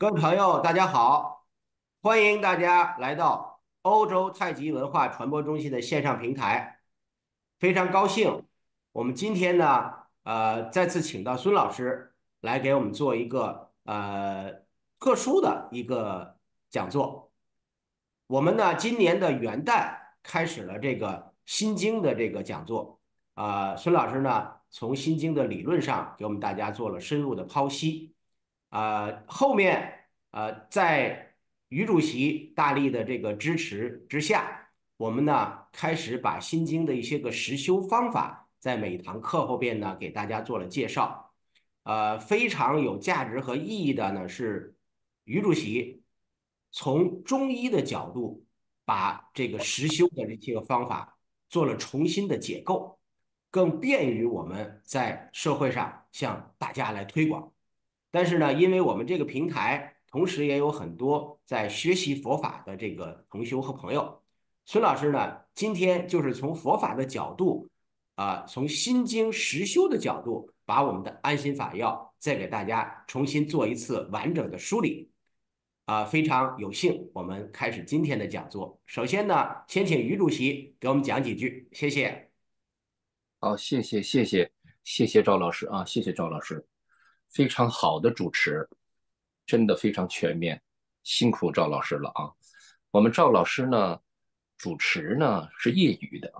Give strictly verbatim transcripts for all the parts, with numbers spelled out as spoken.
各位朋友，大家好！欢迎大家来到欧洲太极文化传播中心的线上平台。非常高兴，我们今天呢，呃，再次请到孙老师来给我们做一个呃特殊的一个讲座。我们呢，今年的元旦开始了这个《心经》的这个讲座。啊、孙老师呢，从《心经》的理论上给我们大家做了深入的剖析。啊、后面呃，在于主席大力的这个支持之下，我们呢开始把《心经》的一些个实修方法，在每堂课后边呢给大家做了介绍。呃，非常有价值和意义的呢是于主席从中医的角度，把这个实修的这些个方法做了重新的解构，更便于我们在社会上向大家来推广。但是呢，因为我们这个平台同时也有很多在学习佛法的这个同修和朋友，孙老师呢，今天就是从佛法的角度，啊、从心经实修的角度，把我们的安心法要再给大家重新做一次完整的梳理。啊、非常有幸，我们开始今天的讲座。首先呢，先请于主席给我们讲几句，谢谢。 好，谢谢谢谢谢谢赵老师啊，谢谢赵老师，非常好的主持，真的非常全面，辛苦赵老师了啊。我们赵老师呢，主持呢是业余的，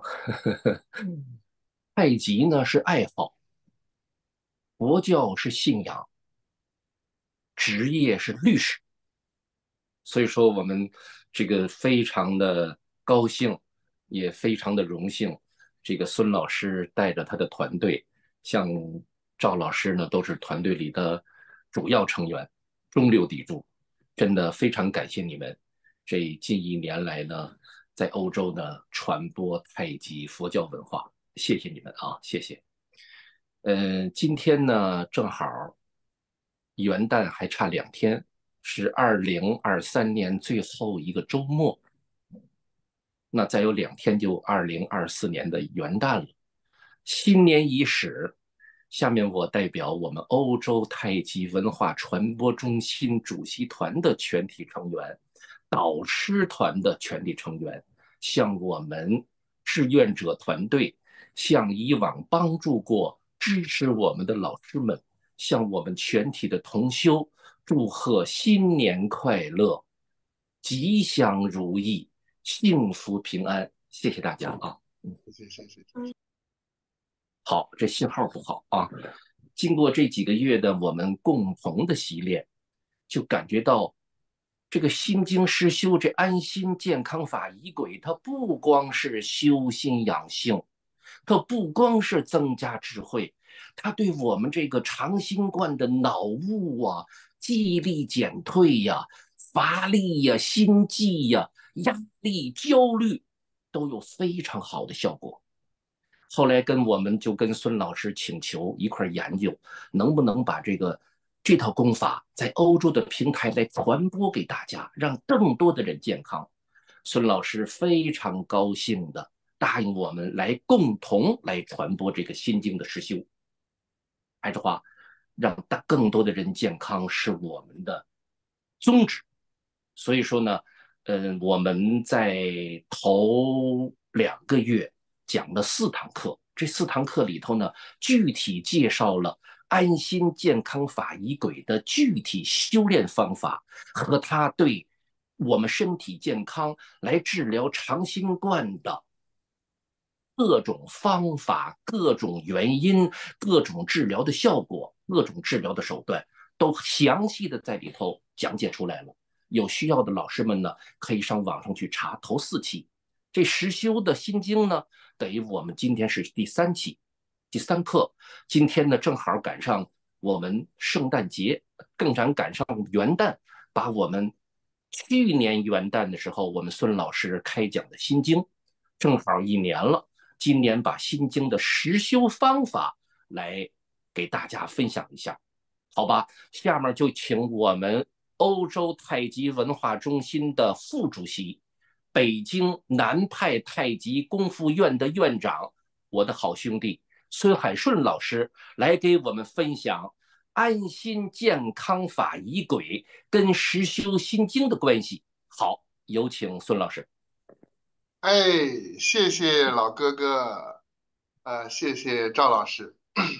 太极呢是爱好，佛教是信仰，职业是律师。所以说我们这个非常的高兴，也非常的荣幸，这个孙老师带着他的团队，像赵老师呢都是团队里的主要成员，中流砥柱，真的非常感谢你们。这近一年来呢，在欧洲呢传播太极佛教文化，谢谢你们啊，谢谢。嗯，今天呢正好元旦还差两天，是二零二三年最后一个周末，那再有两天就二零二四年的元旦了。新年伊始，下面我代表我们欧洲太极文化传播中心主席团的全体成员、导师团的全体成员，向我们志愿者团队，向以往帮助过、支持我们的老师们，向我们全体的同修，祝贺新年快乐，吉祥如意，幸福平安。谢谢大家啊！好，这信号不好啊。经过这几个月的我们共同的习练，就感觉到这个心经实修，这安心健康法仪轨，它不光是修心养性，它不光是增加智慧，它对我们这个长新冠的脑雾啊、记忆力减退呀、啊乏力呀、啊心悸呀、啊压力、焦虑，都有非常好的效果。后来跟我们就跟孙老师请求一块研究，能不能把这个这套功法在欧洲的平台来传播给大家，让更多的人健康。孙老师非常高兴的答应我们来共同来传播这个心经的实修。还是话，让大更多的人健康是我们的宗旨。所以说呢，嗯，我们在头两个月讲了四堂课，这四堂课里头呢，具体介绍了安心健康法仪轨的具体修炼方法和它对我们身体健康来治疗长新冠的各种方法、各种原因、各种治疗的效果、各种治疗的手段，都详细的在里头讲解出来了。有需要的老师们呢，可以上网上去查头四期。这实修的心经呢，等于我们今天是第三期、第三课。今天呢，正好赶上我们圣诞节，更赶赶上元旦，把我们去年元旦的时候，我们孙老师开讲的心经，正好一年了。今年把心经的实修方法来给大家分享一下，好吧？下面就请我们欧洲太极文化中心的副主席、北京南派太极功夫院的院长，我的好兄弟孙海顺老师来给我们分享安心健康法仪轨跟实修心经的关系。好，有请孙老师。 哎，谢谢老哥哥，呃，谢谢赵老师，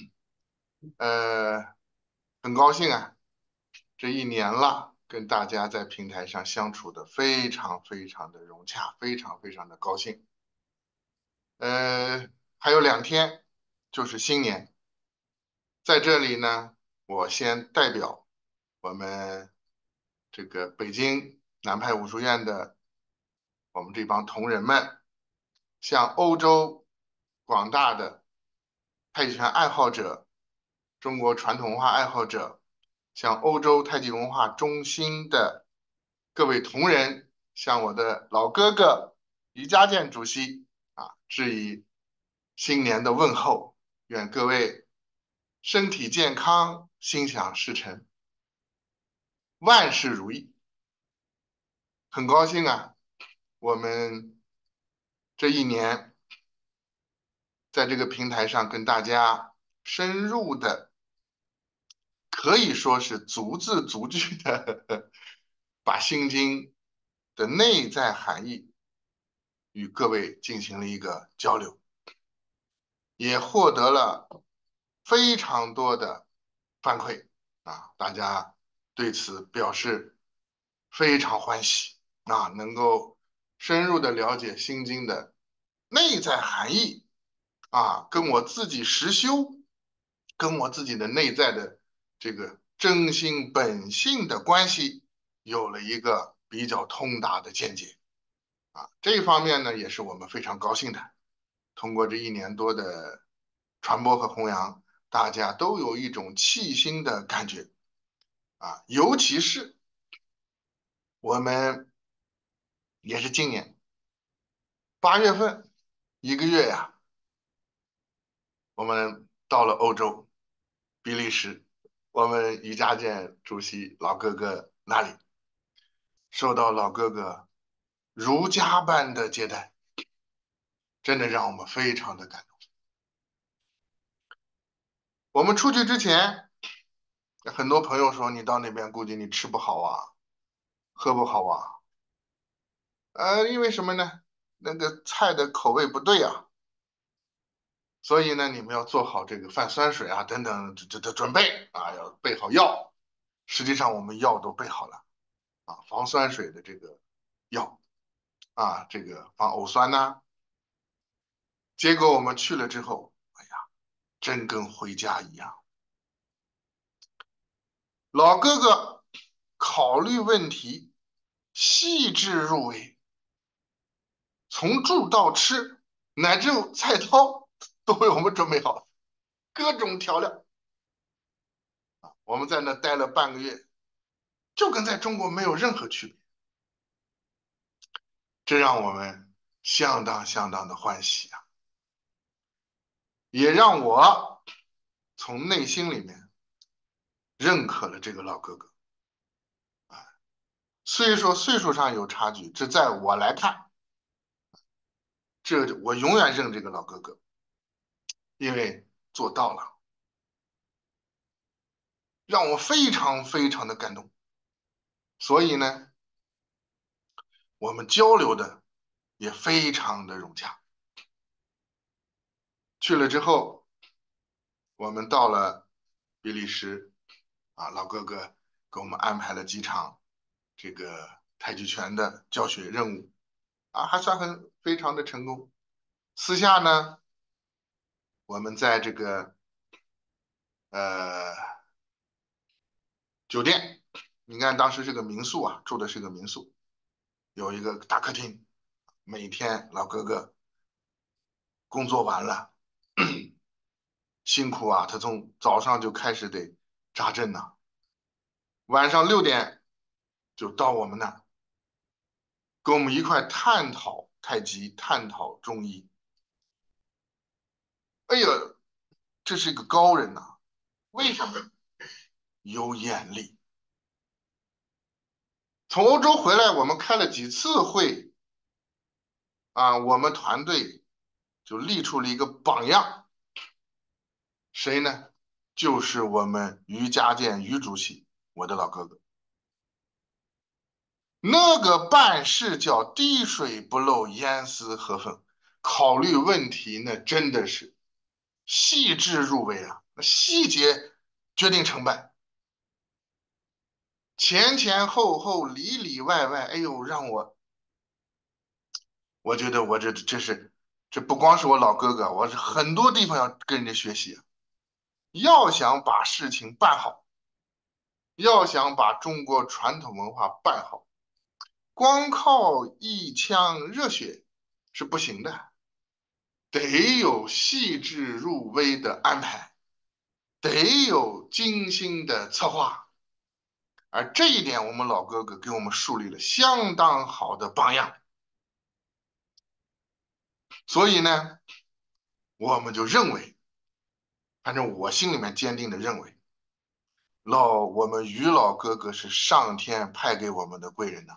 呃，很高兴啊，这一年了，跟大家在平台上相处的非常非常的融洽，非常非常的高兴。呃，还有两天就是新年，在这里呢，我先代表我们这个北京南派武术院的我们这帮同仁们，向欧洲广大的太极拳爱好者、中国传统文化爱好者，向欧洲太极文化中心的各位同仁，向我的老哥哥于家健主席啊，致以新年的问候，愿各位身体健康，心想事成，万事如意。很高兴啊，我们这一年在这个平台上跟大家深入的，可以说是逐字逐句的把《心经》的内在含义与各位进行了一个交流，也获得了非常多的反馈啊，大家对此表示非常欢喜啊，能够深入的了解《心经》的内在含义啊，跟我自己实修，跟我自己的内在的这个真心本性的关系有了一个比较通达的见解啊，这一方面呢，也是我们非常高兴的。通过这一年多的传播和弘扬，大家都有一种气心的感觉啊，尤其是我们也是今年八月份一个月呀，我们到了欧洲比利时，我们于家健主席老哥哥那里，受到老哥哥如家般的接待，真的让我们非常的感动。我们出去之前，很多朋友说你到那边估计你吃不好啊，喝不好啊，呃，因为什么呢？那个菜的口味不对啊，所以呢，你们要做好这个泛酸水啊等等这这这准备啊，要备好药。实际上我们药都备好了啊，防酸水的这个药啊，这个防呕酸呐、结果我们去了之后，哎呀，真跟回家一样。老哥哥考虑问题细致入微，从住到吃，乃至菜刀都为我们准备好，各种调料。我们在那待了半个月，就跟在中国没有任何区别，这让我们相当相当的欢喜啊，也让我从内心里面认可了这个老哥哥。虽说岁数上有差距，这在我来看，这我永远认这个老哥哥，因为做到了，让我非常非常的感动。所以呢，我们交流的也非常的融洽。去了之后，我们到了比利时，啊，老哥哥给我们安排了几场这个太极拳的教学任务，啊，还算很非常的成功。私下呢，我们在这个呃酒店，你看当时是个民宿啊，住的是个民宿，有一个大客厅，每天老哥哥工作完了，辛苦啊，他从早上就开始得扎针呐、晚上六点就到我们那儿，跟我们一块探讨太极，探讨中医。哎呀，这是一个高人呐、为什么？有眼力。从欧洲回来，我们开了几次会啊，我们团队就立出了一个榜样，谁呢？ 就是我们于家健于主席，我的老哥哥。那个办事叫滴水不漏，严丝合缝，考虑问题那真的是细致入微啊，细节决定成败，前前后后里里外外，哎呦，让我我觉得我这这是这不光是我老哥哥，我是很多地方要跟人家学习啊。要想把事情办好，要想把中国传统文化办好，光靠一腔热血是不行的，得有细致入微的安排，得有精心的策划。而这一点，我们老哥哥给我们树立了相当好的榜样。所以呢，我们就认为，反正我心里面坚定的认为，老我们于老哥哥是上天派给我们的贵人呐。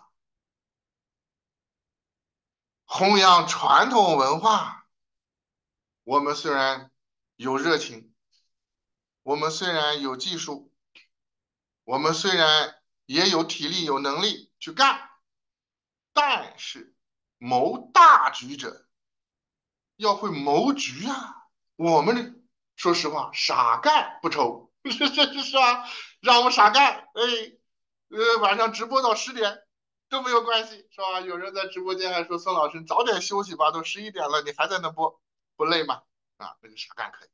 弘扬传统文化，我们虽然有热情，我们虽然有技术，我们虽然也有体力、有能力去干，但是谋大局者要会谋局啊。我们说实话，傻干不愁，是是是吧？让我们傻干，哎，呃，晚上直播到十点都没有关系，是吧？有人在直播间还说：“孙老师，你早点休息吧，都十一点了，你还在那播，不累吗？”啊，那个傻干可以。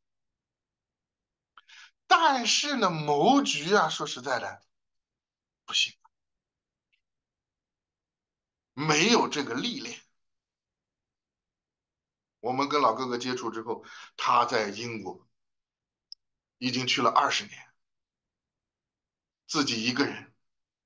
但是呢，谋局啊，说实在的，不行，没有这个历练。我们跟老哥哥接触之后，他在英国已经去了二十年，自己一个人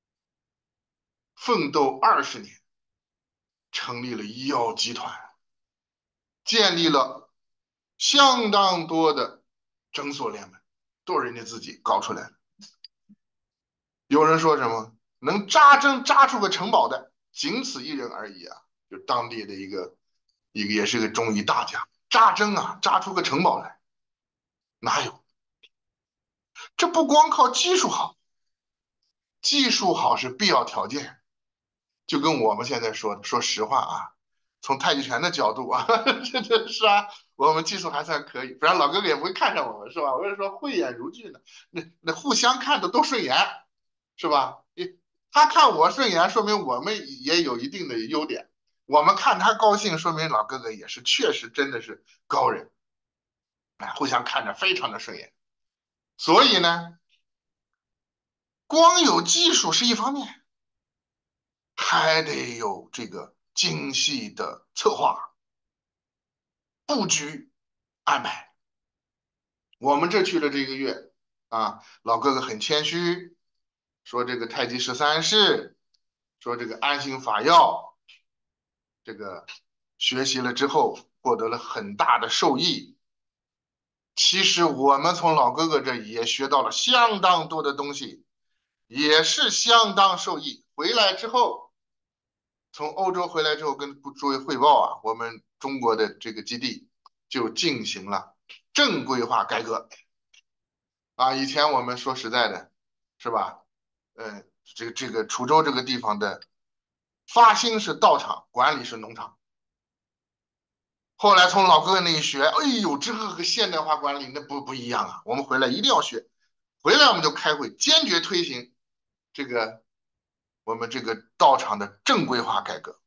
奋斗二十年，成立了医药集团，建立了相当多的诊所联盟，都是人家自己搞出来的。有人说什么能扎针扎出个城堡的，仅此一人而已啊！就当地的一个一个也是个中医大家，扎针啊扎出个城堡来，哪有？这不光靠技术好，技术好是必要条件。就跟我们现在说的，说实话啊，从太极拳的角度啊，这这是啊，我们技术还算可以，不然老哥哥也不会看上我们，是吧？我是说慧眼如炬呢，那那互相看的都顺眼，是吧？你他看我顺眼，说明我们也有一定的优点；我们看他高兴，说明老哥哥也是确实真的是高人，哎，互相看着非常的顺眼。所以呢，光有技术是一方面，还得有这个精细的策划、布局、安排。我们这去了这个月啊，老哥哥很谦虚，说这个太极十三式，说这个安心法药，这个学习了之后获得了很大的受益。其实我们从老哥哥这也学到了相当多的东西，也是相当受益。回来之后，从欧洲回来之后，跟诸位汇报啊，我们中国的这个基地就进行了正规化改革啊。以前我们说实在的，是吧？呃，这个这个滁州这个地方的发心是道场，管理是农场。后来从老哥哥那一学，哎呦，这个和现代化管理那不不一样啊！我们回来一定要学，回来我们就开会，坚决推行这个我们这个道场的正规化改革。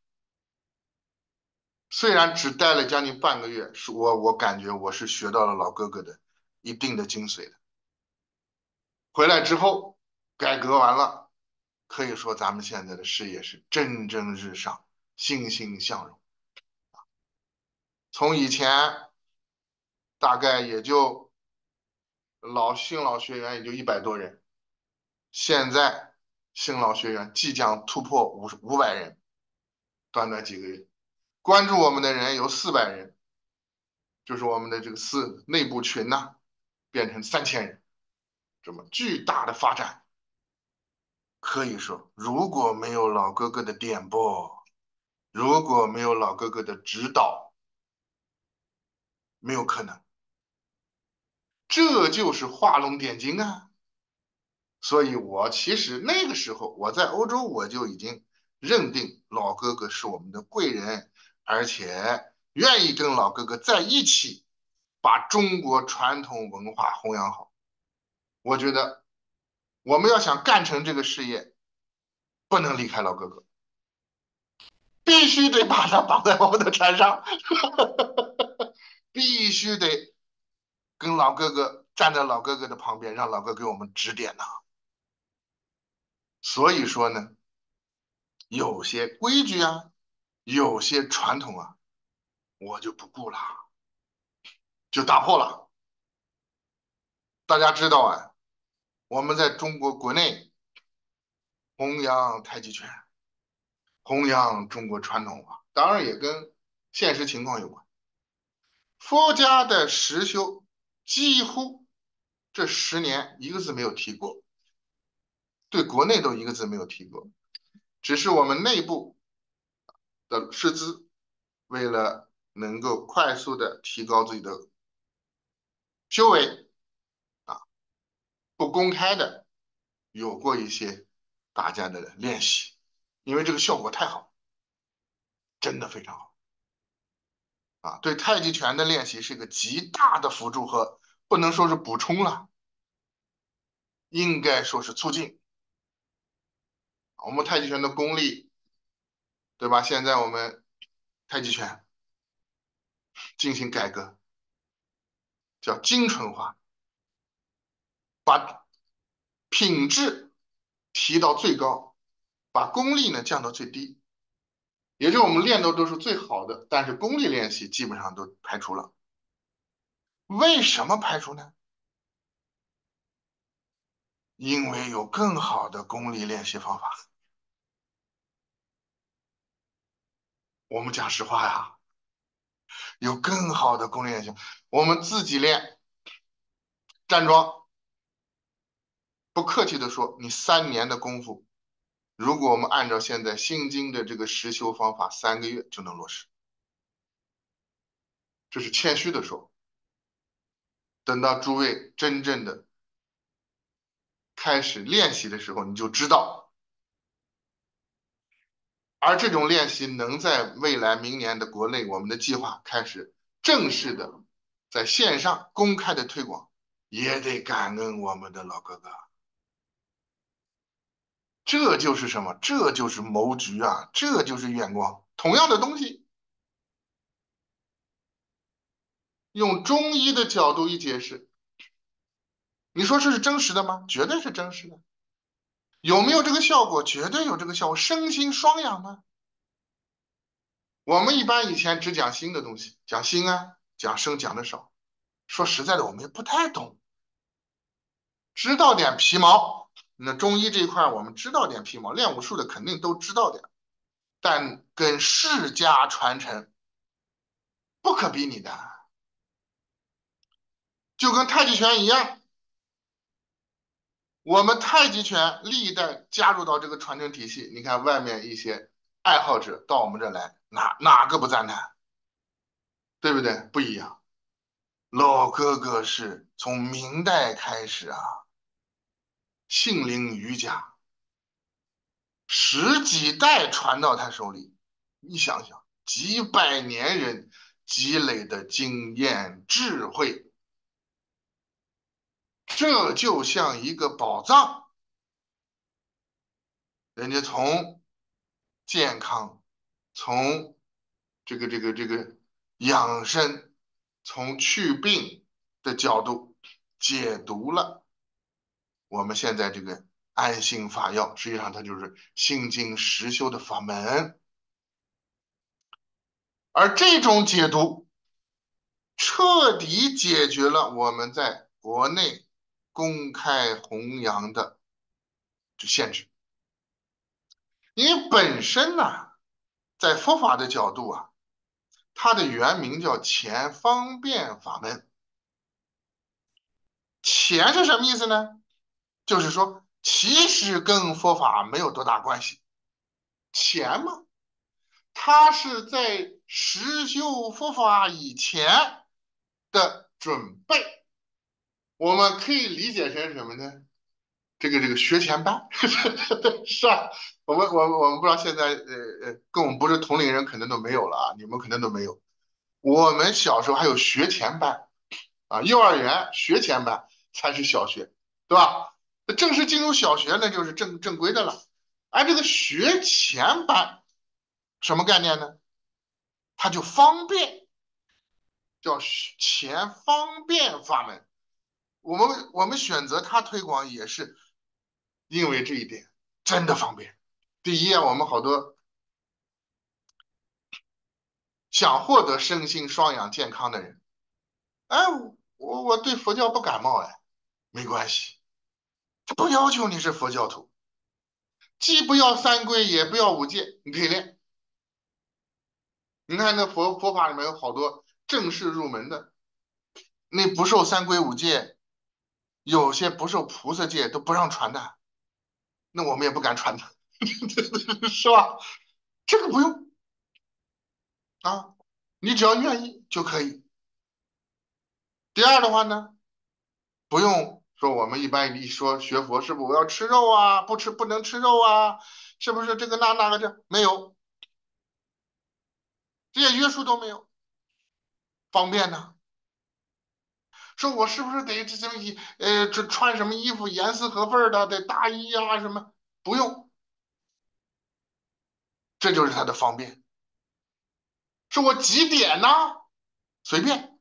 虽然只待了将近半个月，是我我感觉我是学到了老哥哥的一定的精髓的。回来之后，改革完了，可以说咱们现在的事业是蒸蒸日上，欣欣向荣。从以前大概也就老新老学员也就一百多人，现在新老学员即将突破五五百人，短短几个月，关注我们的人有四百人，就是我们的这个四内部群呐、变成三千人，这么巨大的发展，可以说如果没有老哥哥的点拨，如果没有老哥哥的指导，没有可能。 这就是画龙点睛啊！所以我其实那个时候我在欧洲，我就已经认定老哥哥是我们的贵人，而且愿意跟老哥哥在一起，把中国传统文化弘扬好。我觉得我们要想干成这个事业，不能离开老哥哥，必须得把他绑在我们的船上，必须得跟老哥哥站在老哥哥的旁边，让老哥给我们指点呐。所以说呢，有些规矩啊，有些传统啊，我就不顾了，就打破了。大家知道啊，我们在中国国内弘扬太极拳，弘扬中国传统文化，当然也跟现实情况有关。佛家的实修几乎这十年一个字没有提过，对国内都一个字没有提过，只是我们内部的师资为了能够快速的提高自己的修为啊，不公开的有过一些大家的练习，因为这个效果太好，真的非常好啊！对太极拳的练习是一个极大的辅助和不能说是补充了，应该说是促进。我们太极拳的功力，对吧？现在我们太极拳进行改革，叫精纯化，把品质提到最高，把功力呢降到最低。也就是我们练的都是最好的，但是功力练习基本上都排除了。为什么排除呢？因为有更好的功力练习方法。我们讲实话呀，有更好的功力练习，我们自己练站桩，不客气的说，你三年的功夫，如果我们按照现在心经的这个实修方法，三个月就能落实，这是谦虚的说。等到诸位真正的开始练习的时候，你就知道。而这种练习能在未来明年的国内，我们的计划开始正式的在线上公开的推广，也得感恩我们的老哥哥。这就是什么？这就是谋局啊！这就是眼光。同样的东西，用中医的角度一解释，你说这是真实的吗？绝对是真实的。有没有这个效果？绝对有这个效果，身心双养呢。我们一般以前只讲心的东西，讲心啊，讲身讲的少。说实在的，我们也不太懂，知道点皮毛。那中医这一块，我们知道点皮毛，练武术的肯定都知道点，但跟世家传承不可比拟的，就跟太极拳一样。我们太极拳历代加入到这个传承体系，你看外面一些爱好者到我们这来，哪哪个不赞叹？对不对？不一样。老哥哥是从明代开始啊，杏林瑜伽，十几代传到他手里，你想想，几百年人积累的经验智慧，这就像一个宝藏。人家从健康，从这个这个这个养生，从祛病的角度解读了我们现在这个安心法药，实际上它就是心经实修的法门。而这种解读彻底解决了我们在国内公开弘扬的限制，因为本身呢、啊，在佛法的角度啊，它的原名叫前方便法门。前是什么意思呢？就是说，其实跟佛法没有多大关系。前嘛，它是在实修佛法以前的准备。 我们可以理解成什么呢？这个这个学前班是吧？我们我们我们不知道现在呃呃，跟我们不是同龄人，可能都没有了啊，你们可能都没有。我们小时候还有学前班啊，幼儿园学前班才是小学，对吧？那正式进入小学那就是正正规的了。而这个学前班什么概念呢？它就方便，叫前方便法门。我们我们选择它推广也是因为这一点，真的方便。第一啊，我们好多想获得身心双养健康的人，哎，我我对佛教不感冒，哎，没关系，他不要求你是佛教徒，既不要三皈，也不要五戒，你可以练。你看那佛佛法里面有好多正式入门的，那不受三皈五戒，有些不受菩萨戒都不让传的，那我们也不敢传的，是吧？这个不用啊，你只要愿意就可以。第二的话呢，不用说我们一般一说学佛，是不是我要吃肉啊？不吃不能吃肉啊？是不是这个那那个这没有，这些约束都没有，方便呢。说我是不是得这什么衣呃这穿什么衣服严丝合缝的，得大衣啊什么？不用，这就是它的方便。说我几点呢？随便。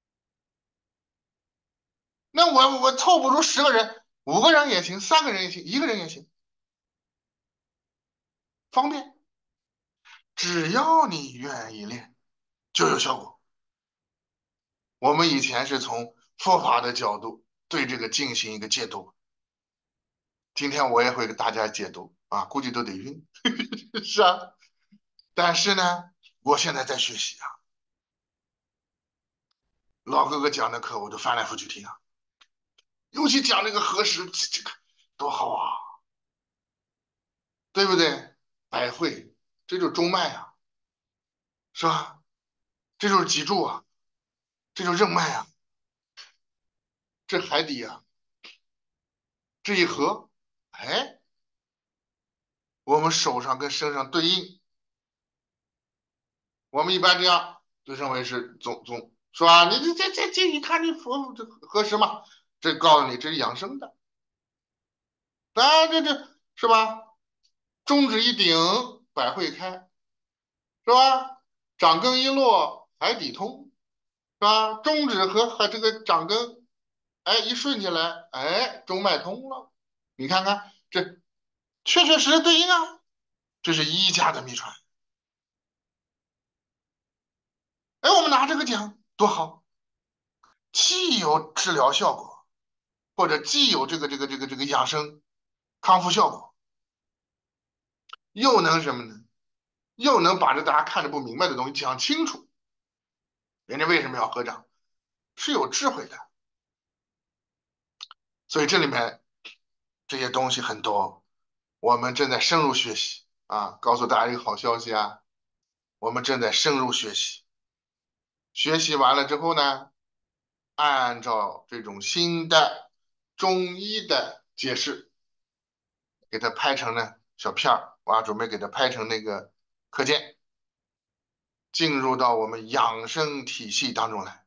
那我我凑不出十个人，五个人也行，三个人也行，一个人也行，方便。只要你愿意练，就有效果。我们以前是从佛法的角度对这个进行一个解读，今天我也会给大家解读啊，估计都得晕，是啊。但是呢，我现在在学习啊，老哥哥讲的课我都翻来覆去听啊，尤其讲那个核实，这这个多好啊，对不对？百会，这就是中脉啊，是吧？这就是脊柱啊，这就是任脉啊，这海底啊，这一合，哎，我们手上跟身上对应，我们一般这样就认为是总总是吧？你这这这这一看这佛这合适吗？这告诉你这是养生的，啊，这这是吧？中指一顶，百会开，是吧？掌根一落，海底通，是吧？中指和和这个掌根，哎，一顺起来，哎，中脉通了。你看看这确确实实对应啊，这是医家的秘传。哎，我们拿这个讲多好，既有治疗效果，或者既有这个这个这个这个养生康复效果，又能什么呢？又能把这大家看着不明白的东西讲清楚。人家为什么要合掌？是有智慧的。所以这里面这些东西很多，我们正在深入学习啊！告诉大家一个好消息啊，我们正在深入学习。学习完了之后呢，按照这种新的中医的解释，给它拍成呢小片儿，我要准备给它拍成那个课件，进入到我们养生体系当中来。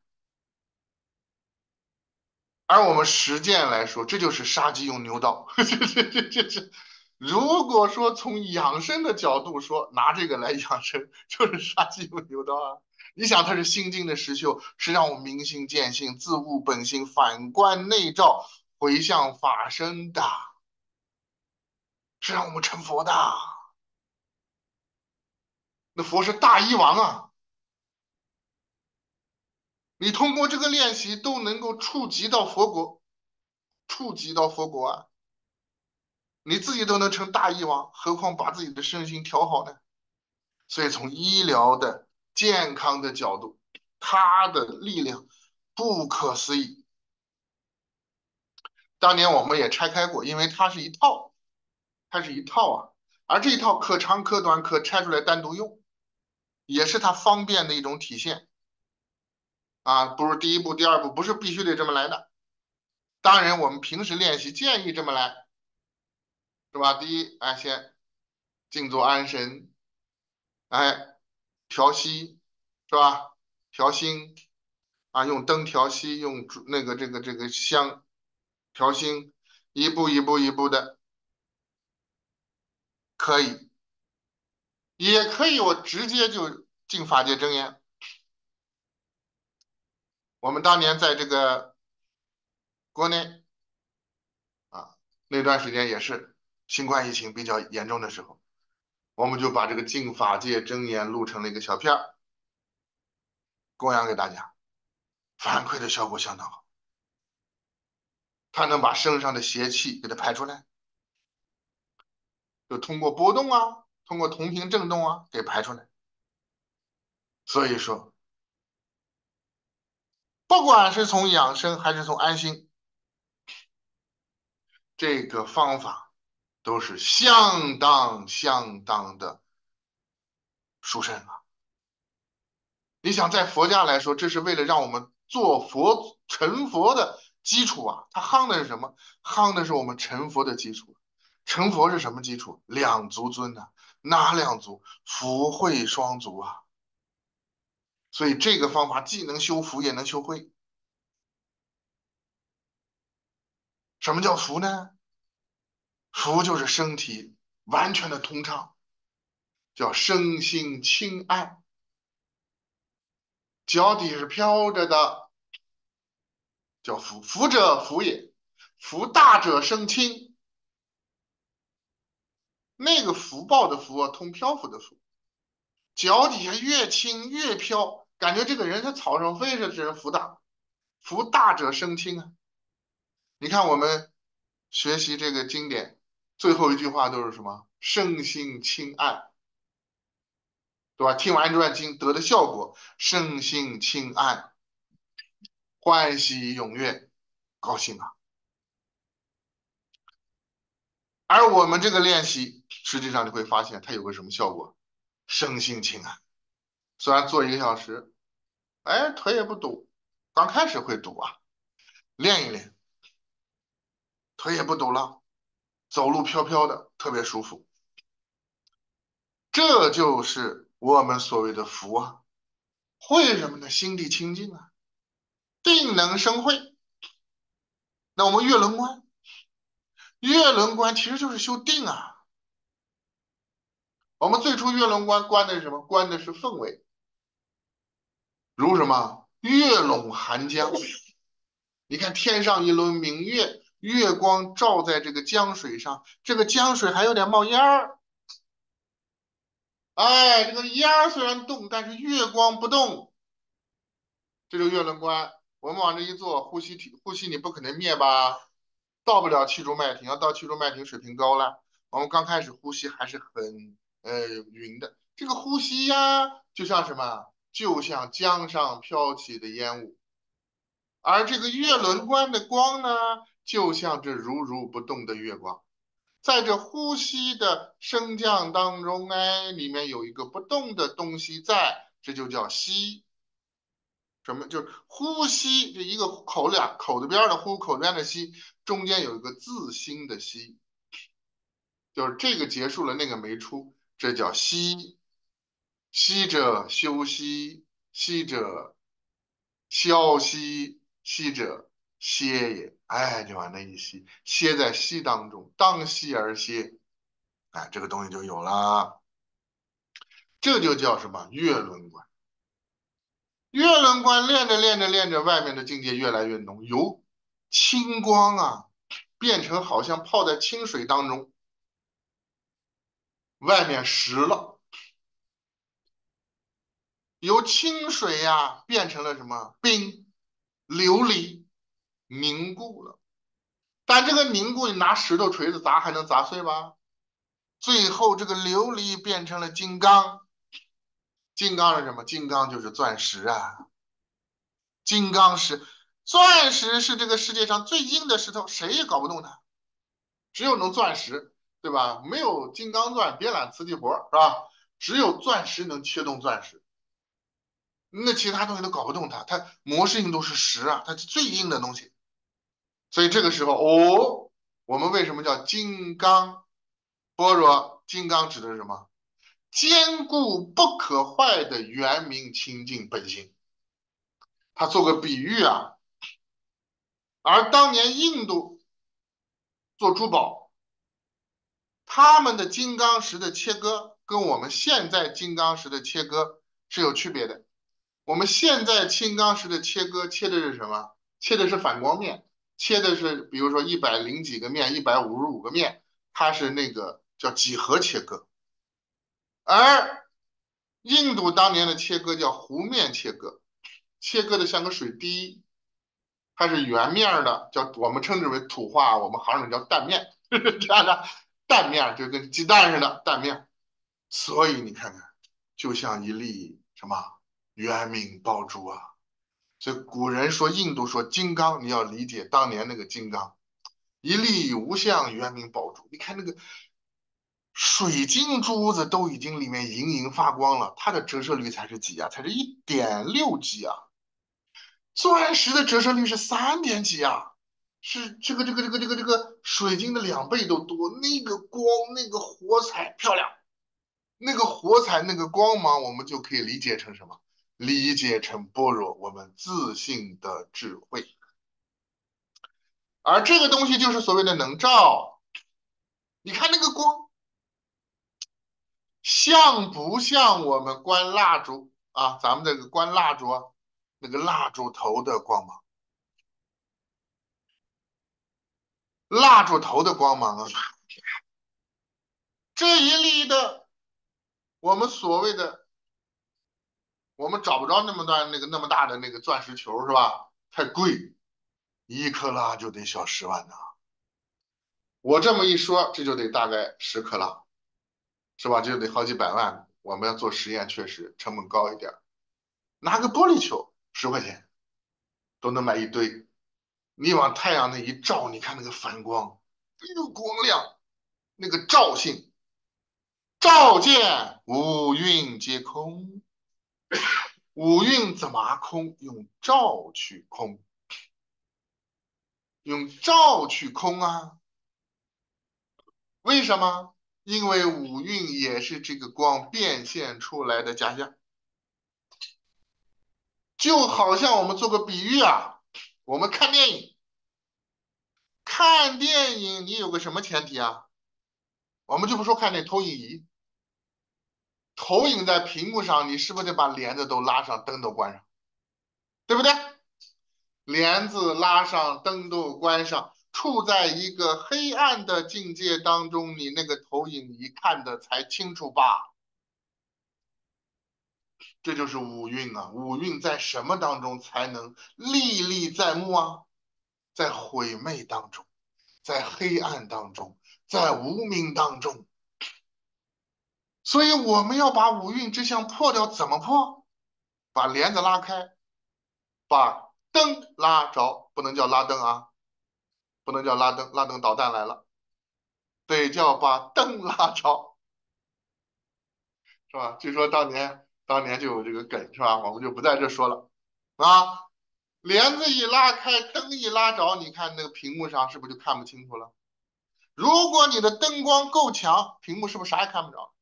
而我们实践来说，这就是杀鸡用牛刀。这这这这这，如果说从养生的角度说，拿这个来养生，就是杀鸡用牛刀啊。你想，它是心经的实修，是让我们明心见性、自悟本心、反观内照、回向法身的，是让我们成佛的。那佛是大医王啊，你通过这个练习都能够触及到佛国，触及到佛国啊。你自己都能成大医王，何况把自己的身心调好呢？所以从医疗的健康的角度，它的力量不可思议。当年我们也拆开过，因为它是一套，它是一套啊，而这一套可长可短，可拆出来单独用，也是它方便的一种体现啊。不是第一步、第二步，不是必须得这么来的。 当然，我们平时练习建议这么来，是吧？第一，哎，先静坐安神，哎，调息，是吧？调心啊，用灯调息，用烛那个这个这个香调心，一步一步一步的可以，也可以，我直接就进法界真言。我们当年在这个国内啊，那段时间也是新冠疫情比较严重的时候，我们就把这个净法界真言录成了一个小片儿，供养给大家，反馈的效果相当好。它能把身上的邪气给它排出来，就通过波动啊，通过同频振动啊给排出来。所以说，不管是从养生还是从安心，这个方法都是相当相当的殊胜啊。你想在佛家来说，这是为了让我们做佛成佛的基础啊。它夯的是什么？夯的是我们成佛的基础。成佛是什么基础？两足尊呐、啊，哪两足？福慧双足啊。所以这个方法既能修福，也能修慧。什么叫福呢？福就是身体完全的通畅，叫身心轻安，脚底是飘着的，叫福。福者福也，福大者生轻。那个福报的福啊，通漂浮的浮，脚底下越轻越飘，感觉这个人在草上飞似的，这人福大。福大者生轻啊！你看我们学习这个经典，最后一句话都是什么？身心轻安，对吧？听完这段经得的效果，身心轻安，欢喜踊跃，高兴啊！而我们这个练习，实际上你会发现它有个什么效果？身心轻安。虽然做一个小时，哎，腿也不抖，刚开始会抖啊，练一练，腿也不抖了，走路飘飘的，特别舒服。这就是我们所谓的福啊。慧什么呢？心地清净啊，定能生慧。那我们月轮观，月轮观其实就是修定啊。我们最初月轮观观的是什么？观的是氛围，如什么？月笼寒江。你看天上一轮明月，月光照在这个江水上，这个江水还有点冒烟儿。哎，这个烟儿虽然动，但是月光不动，这就月轮观。我们往这一坐，呼吸体呼吸你不可能灭吧？到不了气中脉停，要到气中脉停水平高了。我们刚开始呼吸还是很呃匀的，这个呼吸呀，就像什么？就像江上飘起的烟雾。而这个月轮观的光呢，就像这如如不动的月光，在这呼吸的升降当中，哎，里面有一个不动的东西在，这就叫息。什么？就是呼吸，这一个口两口字边的呼，口字边的吸，中间有一个自心的息，就是这个结束了，那个没出，这叫息。息者休息，息者消息，息者歇也。哎，就往那一息，歇在息当中，当息而歇。哎，这个东西就有了。这就叫什么？月轮观。月轮观练着练着练着，外面的境界越来越浓，由清光啊，变成好像泡在清水当中，外面实了。由清水呀、啊、变成了什么？冰、琉璃，凝固了。但这个凝固，你拿石头锤子砸还能砸碎吗？最后这个琉璃变成了金刚。金刚是什么？金刚就是钻石啊！金刚石，钻石是这个世界上最硬的石头，谁也搞不动它，只有能钻石，对吧？没有金刚钻，别揽瓷器活，是吧？只有钻石能切动钻石，那其他东西都搞不动它，它磨石硬度是石啊，它是最硬的东西。 所以这个时候，哦，我们为什么叫金刚般若？金刚指的是什么？坚固不可坏的圆明清净本性。他做个比喻啊，而当年印度做珠宝，他们的金刚石的切割跟我们现在金刚石的切割是有区别的。我们现在金刚石的切割切的是什么？切的是反光面，切的是比如说一百零几个面，一百五十五个面，它是那个叫几何切割。而印度当年的切割叫弧面切割，切割的像个水滴，它是圆面的，叫我们称之为土话，我们行里叫蛋面，这样的蛋面就跟鸡蛋似的蛋面。所以你看看，就像一粒什么圆明宝珠啊。所以古人说印度说金刚，你要理解当年那个金刚，一粒无相圆明宝珠。你看那个水晶珠子都已经里面莹莹发光了，它的折射率才是几啊？才是一点六几啊！钻石的折射率是三点几啊，是这个这个这个这个这个水晶的两倍都多。那个光，那个火彩漂亮，那个火彩，那个光芒，我们就可以理解成什么？理解成般若，我们自信的智慧。而这个东西就是所谓的能照。你看那个光，像不像我们关蜡烛啊？咱们这个关蜡烛啊，那个蜡烛头的光芒，蜡烛头的光芒啊，这一粒的我们所谓的，我们找不着那么大那个那么大的那个钻石球是吧？太贵，一克拉就得小十万呢。我这么一说，这就得大概十克拉，是吧？这就得好几百万。我们要做实验，确实成本高一点。拿个玻璃球，十块钱都能买一堆。你往太阳那一照，你看那个反光，哎呦，光亮，那个照性，照见五蕴皆空。五蕴怎么空？用照去空，用照去空啊？为什么？因为五蕴也是这个光变现出来的假象。就好像我们做个比喻啊，我们看电影，看电影你有个什么前提啊？我们就不说看那投影仪，投影在屏幕上，你是不是得把帘子都拉上，灯都关上，对不对？帘子拉上，灯都关上，处在一个黑暗的境界当中，你那个投影仪看的才清楚吧？这就是五蕴啊，五蕴在什么当中才能历历在目啊？在毁灭当中，在黑暗当中，在无明当中。所以我们要把五蕴之相破掉，怎么破？把帘子拉开，把灯拉着，不能叫拉灯啊，不能叫拉灯，拉灯导弹来了，得叫把灯拉着，是吧？据说当年当年就有这个梗，是吧？我们就不在这说了啊。帘子一拉开，灯一拉着，你看那个屏幕上是不是就看不清楚了？如果你的灯光够强，屏幕是不是啥也看不着？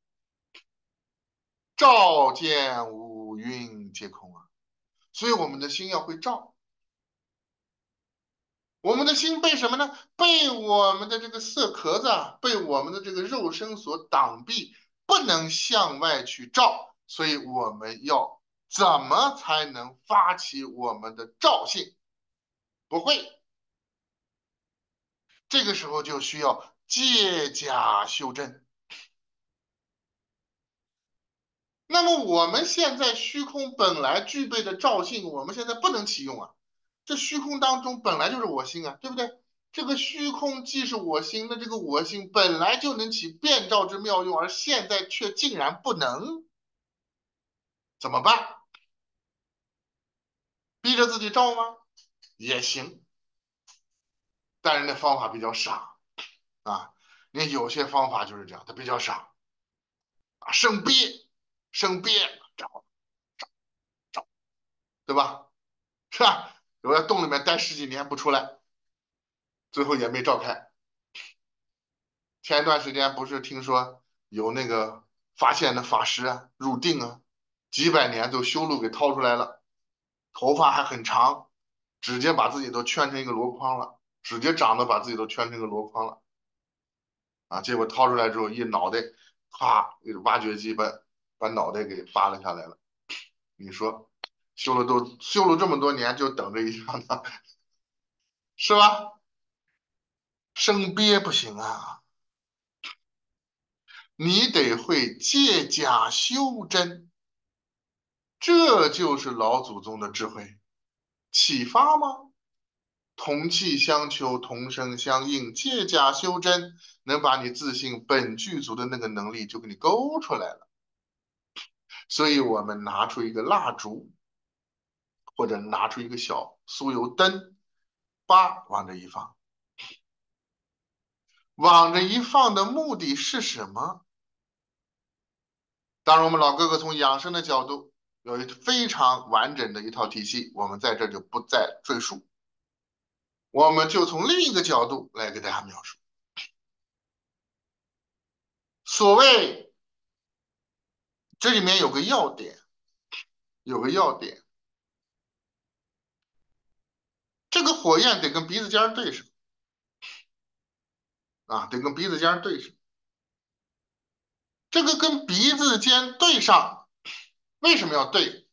照见五蕴皆空啊！所以我们的心要会照。我们的心被什么呢？被我们的这个色壳子啊，被我们的这个肉身所挡蔽，不能向外去照。所以我们要怎么才能发起我们的照性？不会，这个时候就需要借假修真。那么我们现在虚空本来具备的照性，我们现在不能启用啊。这虚空当中本来就是我心啊，对不对？这个虚空既是我心，那这个我心本来就能起变照之妙用，而现在却竟然不能，怎么办？逼着自己照吗？也行，但是那方法比较傻啊。你有些方法就是这样，它比较傻啊，生憋，生憋，照对吧？是吧？我在洞里面待十几年不出来， 最后也没召开。前一段时间不是听说有那个发现的法师啊入定啊，几百年都修路给掏出来了，头发还很长，直接把自己都圈成一个箩筐了，直接长得把自己都圈成一个箩筐了啊！结果掏出来之后，一脑袋，啪，那个挖掘机把把脑袋给扒拉下来了。你说修了都修了这么多年，就等着一下呢，是吧？生鳖不行啊，你得会借假修真，这就是老祖宗的智慧。启发吗？同气相求，同声相应，借假修真，能把你自信本具足的那个能力就给你勾出来了。所以我们拿出一个蜡烛，或者拿出一个小酥油灯，叭往这一放，往这一放的目的是什么？当然，我们老哥哥从养生的角度有一非常完整的一套体系，我们在这就不再赘述。我们就从另一个角度来给大家描述。所谓这里面有个要点，有个要点，这个火焰得跟鼻子尖儿对上啊，得跟鼻子尖儿对上。这个跟鼻子尖对上，为什么要对？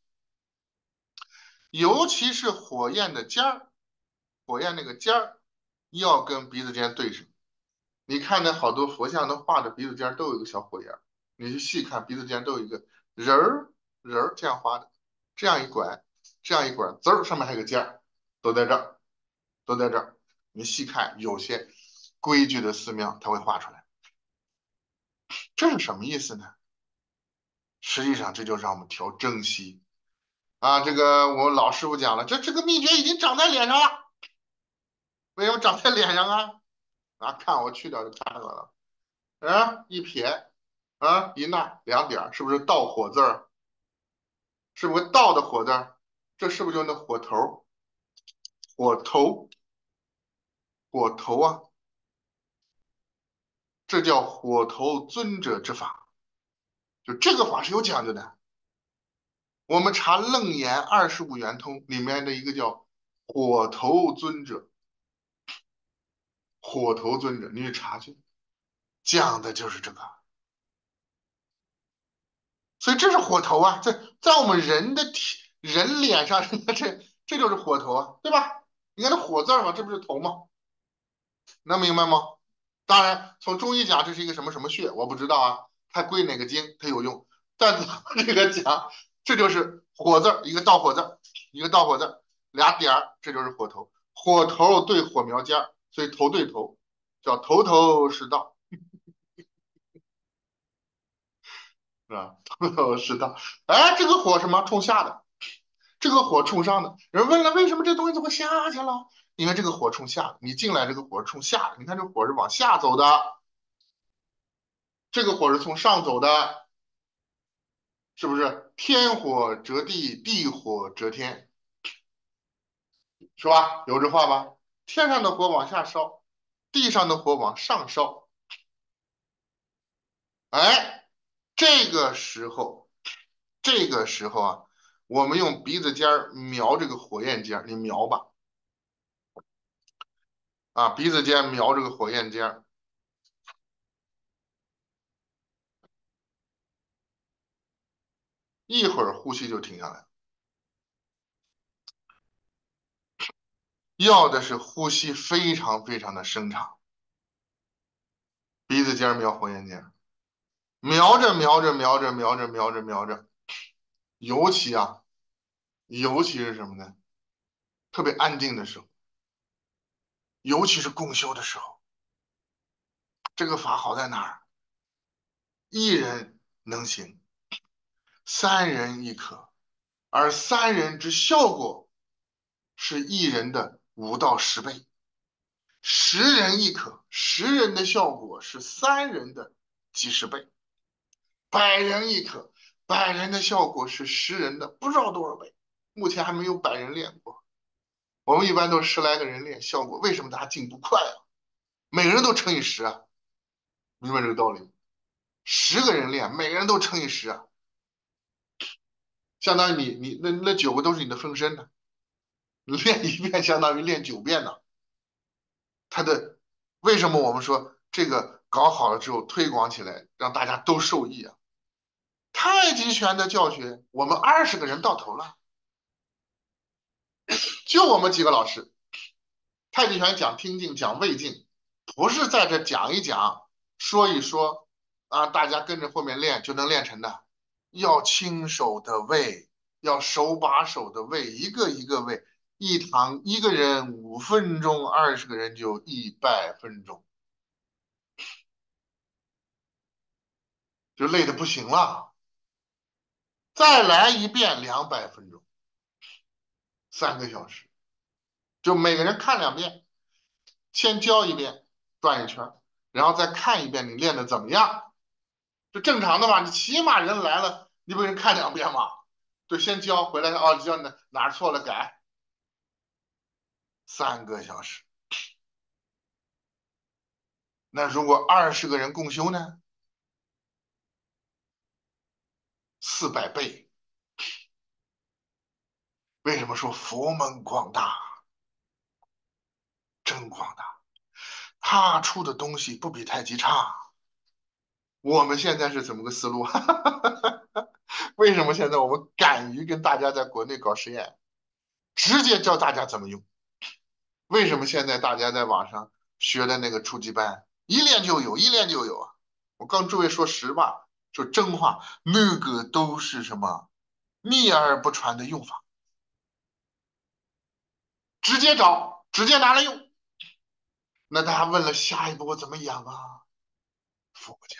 尤其是火焰的尖儿，火焰那个尖儿要跟鼻子尖对上。你看那好多佛像都画着鼻子尖都有一个小火焰，你去细看鼻子尖都有一个人儿人儿这样画的，这样一拐，这样一拐，滋儿上面还有个尖儿，都在这儿，都在这儿。你细看，有些规矩的寺庙它会画出来，这是什么意思呢？实际上这就让我们调正息啊。这个我老师傅讲了，这这个秘诀已经长在脸上了，为什么长在脸上啊？啊，看我去掉就看到了。啊，一撇，啊，一捺两点，是不是盗火字儿？是不是盗的火字儿？这是不是就那火头？火头，火头啊，这叫火头尊者之法。就这个法是有讲究的。我们查《楞严二十五圆通》里面的一个叫火头尊者，火头尊者，你去查去，讲的就是这个。所以这是火头啊，在在我们人的体人脸上，这这就是火头啊，对吧？你看那火字嘛，这不是头吗？能明白吗？当然，从中医讲这是一个什么什么穴，我不知道啊，它归哪个经它有用，但咱们这个讲，这就是火字一个倒火字一个倒火字俩点儿，这就是火头。火头对火苗尖所以头对头，叫头头是道，是吧？头头是道。哎，这个火什么冲下的？这个火冲上的。人问了，为什么这东西怎么下去了？因为这个火冲下的，你进来这个火是冲下的，你看这火是往下走的，这个火是从上走的，是不是？天火折地，地火折天，是吧？有这话吧？天上的火往下烧，地上的火往上烧。哎，这个时候，这个时候啊，我们用鼻子尖儿瞄这个火焰尖儿，你瞄吧，啊，鼻子尖瞄这个火焰尖儿，一会儿呼吸就停下来了。要的是呼吸非常非常的深长，鼻子尖瞄火焰尖，瞄着瞄着瞄着瞄着瞄着瞄着，尤其啊，尤其是什么呢？特别安定的时候，尤其是共修的时候，这个法好在哪儿？一人能行，三人亦可，而三人之效果是一人的五到十倍，十人亦可，十人的效果是三人的几十倍。百人亦可，百人的效果是十人的不知道多少倍，目前还没有百人练过。 我们一般都十来个人练，效果为什么大家进步快啊？每个人都乘以十啊，明白这个道理吗？十个人练，每个人都乘以十啊，相当于你你那那九个都是你的分身呢，你练一遍相当于练九遍呢。它的为什么我们说这个搞好了之后推广起来，让大家都受益啊？太极拳的教学，我们二十个人到头了，就我们几个老师。太极拳讲听劲，讲胃劲，不是在这讲一讲，说一说啊，大家跟着后面练就能练成的。要亲手的喂，要手把手的喂，一个一个喂。一堂一个人五分钟，二十个人就一百分钟，就累得不行了。再来一遍两百分钟，三个小时，就每个人看两遍，先教一遍，转一圈，然后再看一遍你练的怎么样。就正常的嘛，你起码人来了，你不给人看两遍嘛？对，先教回来哦，教你哪儿错了改，三个小时。那如果二十个人共修呢？四百倍。为什么说佛门广大？真广大，他出的东西不比太极差。我们现在是怎么个思路？为什么现在我们敢于跟大家在国内搞实验，直接教大家怎么用？为什么现在大家在网上学的那个初级班，一练就有，一练就有啊？我跟诸位说实话，说真话，那个都是什么秘而不传的用法，直接找，直接拿来用。那大家问了，下一步我怎么养啊？佛家、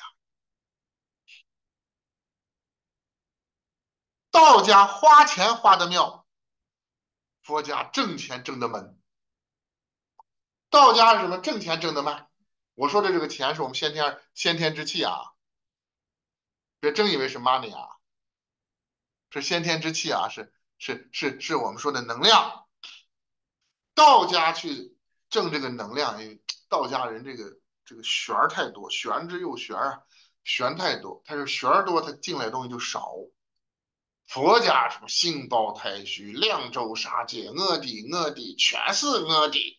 道家花钱花的庙，佛家挣钱挣的门。道家是什么？挣钱挣的慢。我说的这个钱是我们先天先天之气啊，别真以为是 money 啊，是先天之气啊，是是是是我们说的能量。道家去挣这个能量，因为道家人这个这个玄儿太多，玄之又玄啊，玄太多，他是玄儿多，他进来的东西就少。佛家什么心包太虚、量周杀戒、阿底阿底，全是阿底，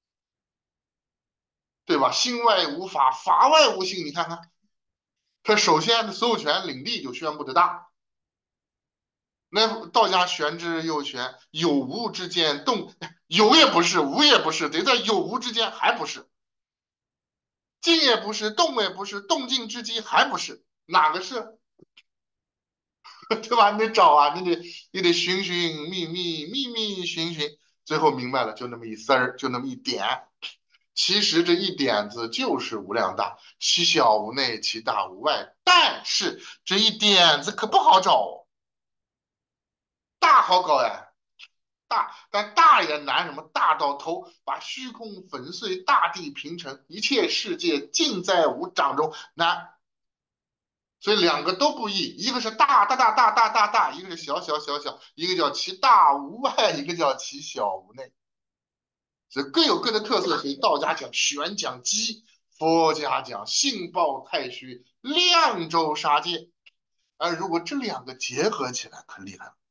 对吧？心外无法，法外无心。你看看，他首先所有权领地就宣布的大。那道家玄之又玄，有无之间动，有也不是，无也不是，得在有无之间，还不是。静也不是，动也不是，动静之机还不是，哪个是？对吧？你得找啊，你得你得寻寻觅觅，觅觅寻寻，最后明白了，就那么一丝儿，就那么一点。其实这一点子就是无量大，其小无内，其大无外。但是这一点子可不好找，大好搞呀。大，但大也难，什么大到头，把虚空粉碎，大地平成，一切世界尽在无掌中，难。所以两个都不易，一个是大大大大大大大，一个是小小小小，一个叫其大无外，一个叫其小无内，所以各有各的特色。所以道家讲玄讲机，佛家讲性报太虚，量周杀戒。而如果这两个结合起来，可厉害了，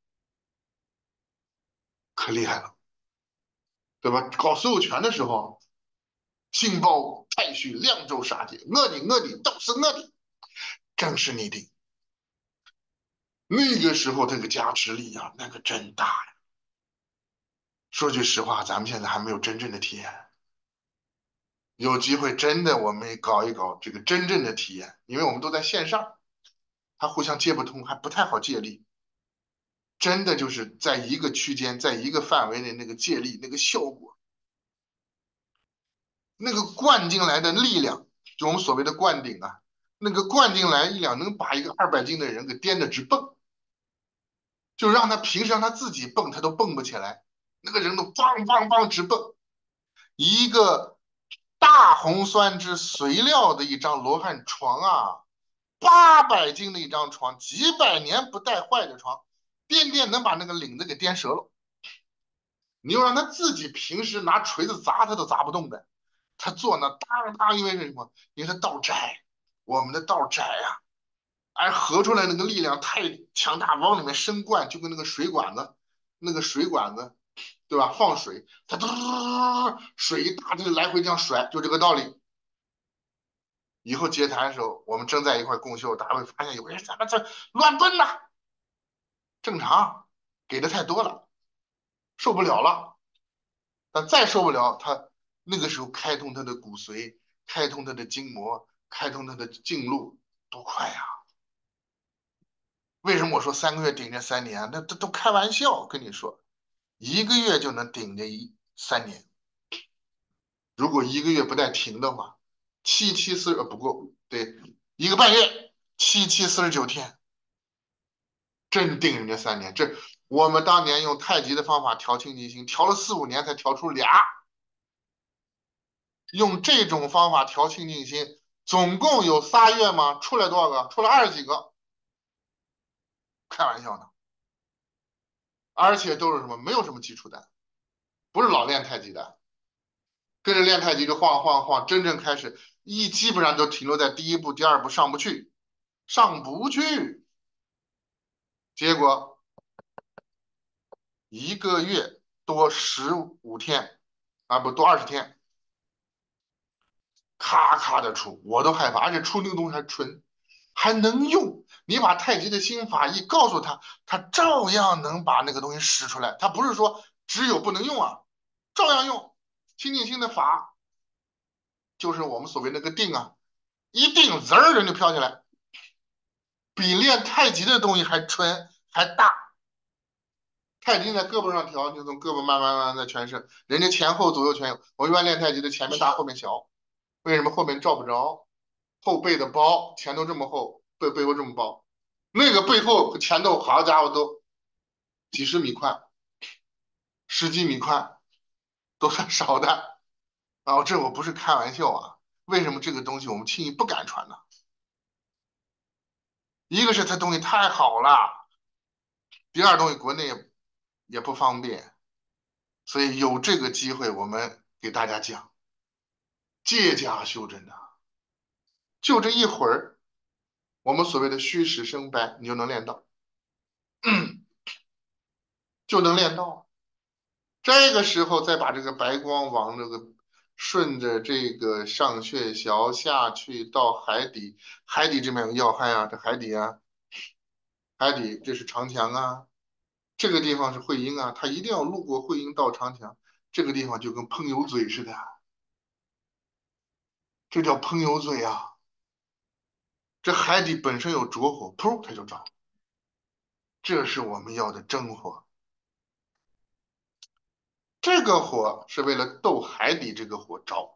可厉害了，对吧？搞所有权的时候，性报太虚，量周杀戒，我的我的都是我的，正是你的。那个时候这个加持力啊，那个真大呀！说句实话，咱们现在还没有真正的体验，有机会真的我们搞一搞这个真正的体验，因为我们都在线上，它互相接不通，还不太好借力。真的就是在一个区间，在一个范围内，那个借力，那个效果，那个灌进来的力量，就我们所谓的灌顶啊，那个灌进来力量能把一个二百斤的人给颠得直蹦，就让他平时让他自己蹦，他都蹦不起来，那个人都梆梆梆直蹦。一个大红酸枝随料的一张罗汉床啊，八百斤的一张床，几百年不带坏的床，颠颠能把那个领子给颠折了。 你又让他自己平时拿锤子砸他都砸不动的，他坐那当当，因为是什么？因为他道窄，我们的道窄呀、而合出来那个力量太强大，往里面深灌，就跟那个水管子，那个水管子，对吧？放水，它嘟嘟嘟嘟水一大，就来回这样甩，就这个道理。以后接台的时候，我们正在一块共修，大家会发现有人咱们这乱炖呐，正常，给的太多了，受不了了。但再受不了，他那个时候开通他的骨髓，开通他的筋膜，开通他的经路，多快呀！为什么我说三个月顶着三年？那这都开玩笑，跟你说，一个月就能顶着一三年。如果一个月不带停的话，七七四呃不过对，一个半月，七七四十九天，真顶人家三年。这我们当年用太极的方法调清静心，调了四五年才调出俩。用这种方法调清静心，总共有仨月吗？出来多少个？出了二十几个，开玩笑呢。而且都是什么？没有什么基础的，不是老练太极的，跟着练太极就晃晃晃，真正开始一基本上都停留在第一步、第二步上不去，上不去。结果一个月多十五天，啊不多二十天，咔咔的出，我都害怕，而且出那个东西还纯，还能用。你把太极的心法一告诉他，他照样能把那个东西使出来。他不是说只有不能用啊，照样用。清净心的法就是我们所谓那个定啊，一定滋儿人就飘起来，比练太极的东西还纯还大。太极在胳膊上调，就从胳膊慢慢慢慢在全身，人家前后左右全有。我一般练太极的前面大后面小，为什么后面照不着？后背的包，前头这么厚，背背后这么薄，那个背后和前头好家伙都几十米宽，十几米宽，都算少的。然后这我不是开玩笑啊，为什么这个东西我们轻易不敢传呢？一个是它东西太好了，第二东西国内也也不方便，所以有这个机会我们给大家讲，借假修真呐，就这一会儿，我们所谓的虚实生白，你就能练到，就能练到。这个时候再把这个白光往这个顺着这个上穴小下去到海底，海底这边有要害啊，这海底啊，海底这是长墙啊，这个地方是会阴啊，它一定要路过会阴到长墙，这个地方就跟喷油嘴似的，这叫喷油嘴啊。这海底本身有浊火，噗，它就着，这是我们要的真火。这个火是为了斗海底这个火着，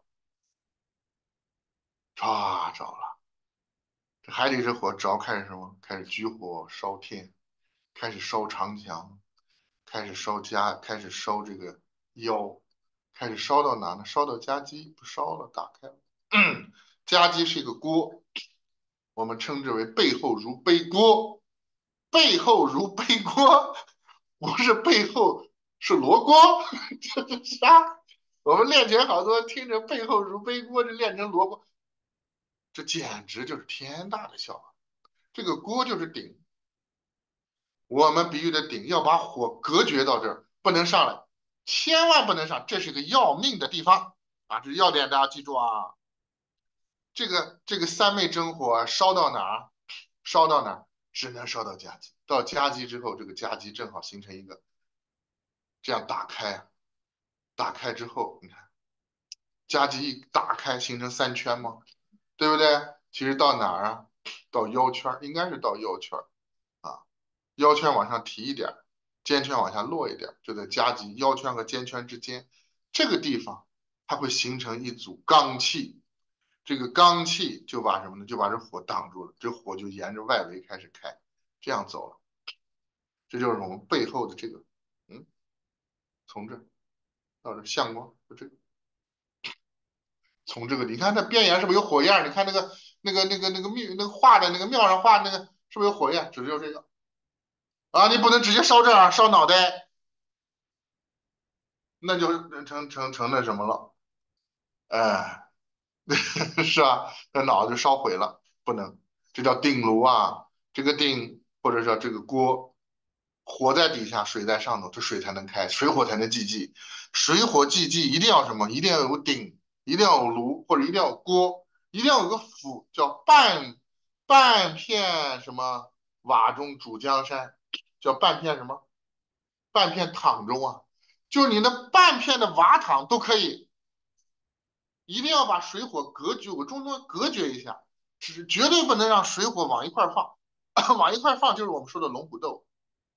唰着了。这海底这火着开始什么？开始举火烧天，开始烧长墙，开始烧家，开始烧这个腰，开始烧到哪呢？烧到夹击，不烧了，打开了。夹击是一个锅，我们称之为背后如背锅，背后如背锅，不是背后是罗锅，这是啥？我们练拳好多听着背后如背锅，这练成罗锅，这简直就是天大的笑话。这个锅就是顶，我们比喻的顶要把火隔绝到这儿，不能上来，千万不能上，这是个要命的地方啊！这是要点，大家记住啊。这个这个三昧真火烧到哪儿？烧到哪儿？只能烧到夹击。到夹击之后，这个夹击正好形成一个这样打开啊，打开之后，你看夹击一打开，形成三圈吗？对不对？其实到哪儿啊？到腰圈，应该是到腰圈啊。腰圈往上提一点，肩圈往下落一点，就在夹击腰圈和肩圈之间这个地方，它会形成一组罡气。这个罡气就把什么呢？就把这火挡住了，这火就沿着外围开始开，这样走了。这就是我们背后的这个，嗯，从这到这相光，就这个，从这个，你看它边沿是不是有火焰？你看那个那个那个那个庙那个画的那个庙上画那个是不是有火焰？只有这个啊，你不能直接烧这儿，烧脑袋。 那就成成成那什么了，哎，是啊，那脑子就烧毁了，不能，这叫鼎炉啊，这个鼎或者说这个锅，火在底下，水在上头，这水才能开，水火才能济济，水火济济一定要什么？一定要有个鼎，一定要有炉，或者一定要有锅，一定要有个釜，叫半半片什么瓦中煮江山，叫半片什么？半片躺中啊，就是你那半片的瓦躺都可以，一定要把水火隔绝，我中间隔绝一下，是绝对不能让水火往一块放，往一块放就是我们说的龙虎斗，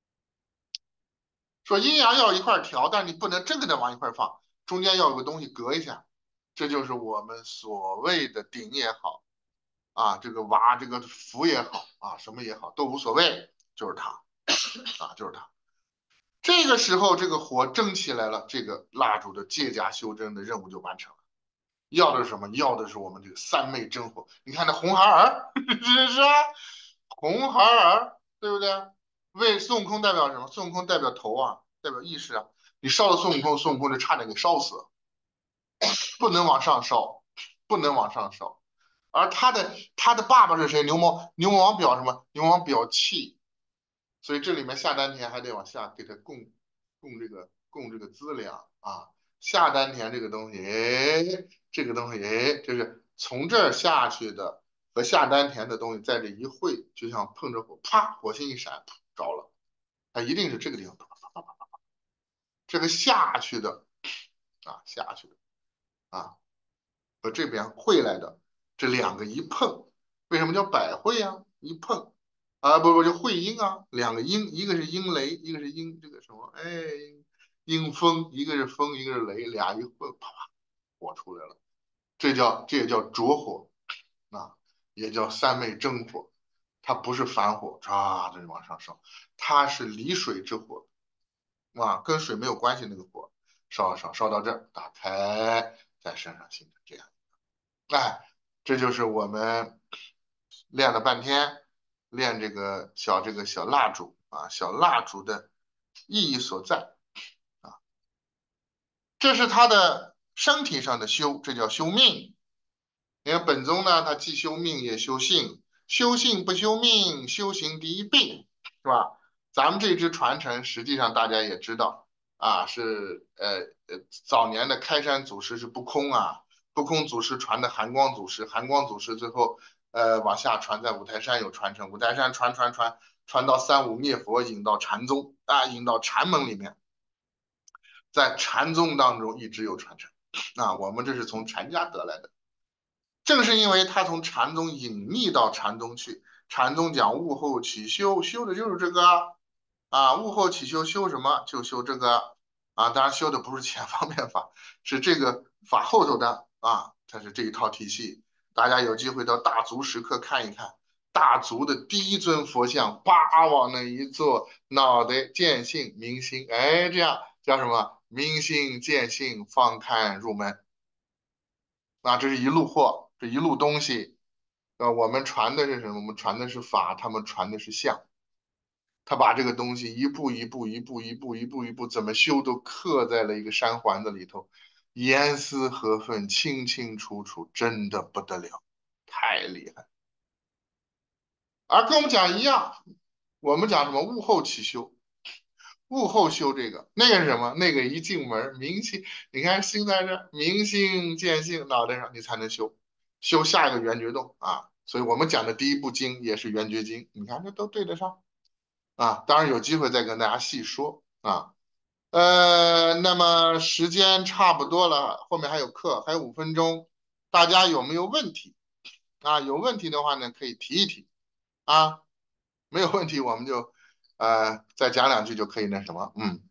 说阴阳要一块调，但是你不能真给它往一块放，中间要有个东西隔一下，这就是我们所谓的鼎也好啊，这个瓦这个釜也好啊，什么也好都无所谓，就是它啊，就是它。这个时候，这个火蒸起来了，这个蜡烛的借甲修真的任务就完成了。要的是什么？要的是我们这个三昧真火。你看那红孩儿，是是啊，红孩儿，对不对？为孙悟空代表什么？孙悟空代表头啊，代表意识啊。你烧了孙悟空，孙悟空就差点给烧死，不能往上烧，不能往上烧。而他的他的爸爸是谁？牛魔牛魔王表什么？牛魔王表气，所以这里面下丹田还得往下给他供供这个供这个资粮啊。下丹田这个东西，哎，这个东西，哎，就是从这儿下去的和下丹田的东西在这一汇，就像碰着火，啪，火星一闪，着了。它一定是这个地方，啪啪啪啪啪，这个下去的啊，下去的啊，和这边汇来的这两个一碰，为什么叫百会啊？一碰啊，不不就会阴啊，两个阴，一个是阴雷，一个是阴这个什么，哎，阴风，一个是风，一个是雷，俩一混，啪啪，火出来了，这叫这也叫着火啊，也叫三昧真火，它不是反火，唰的往上烧，它是离水之火啊，跟水没有关系那个火，烧烧烧到这儿，打开，在身上形成这样。哎，这就是我们练了半天，练这个小这个小蜡烛啊，小蜡烛的意义所在啊。这是他的身体上的修，这叫修命。你看本宗呢，他既修命也修性，修性不修命，修行第一病，是吧？咱们这支传承，实际上大家也知道啊，是呃呃早年的开山祖师是不空啊。不空祖师传的寒光祖师，寒光祖师最后呃往下传，在五台山有传承，五台山传传传传到三武灭佛，引到禅宗啊，引到禅门里面，在禅宗当中一直有传承啊，我们这是从禅家得来的，正是因为他从禅宗隐匿到禅宗去，禅宗讲悟后起修，修的就是这个啊，悟后起修修什么就修这个啊，当然修的不是前方便法，是这个法后头的啊，它是这一套体系。大家有机会到大足石刻看一看，大足的第一尊佛像，叭往那一坐，脑袋见性明心，哎，这样叫什么？明心见性方堪入门。啊，这是一路货，这一路东西。呃，我们传的是什么？我们传的是法，他们传的是相。他把这个东西一步一步、一步一步、一步一步怎么修都刻在了一个山环子里头，严丝合缝、清清楚楚，真的不得了，太厉害。而跟我们讲一样，我们讲什么物后起修，物后修这个，那个是什么？那个一进门，明心，你看心在这儿，明心见性，脑袋上你才能修，修下一个圆觉洞啊。所以我们讲的第一部经也是圆觉经，你看这都对得上啊。当然有机会再跟大家细说啊。呃，那么时间差不多了，后面还有课，还有五分钟，大家有没有问题啊？有问题的话呢，可以提一提啊。没有问题，我们就呃再讲两句就可以那什么，嗯，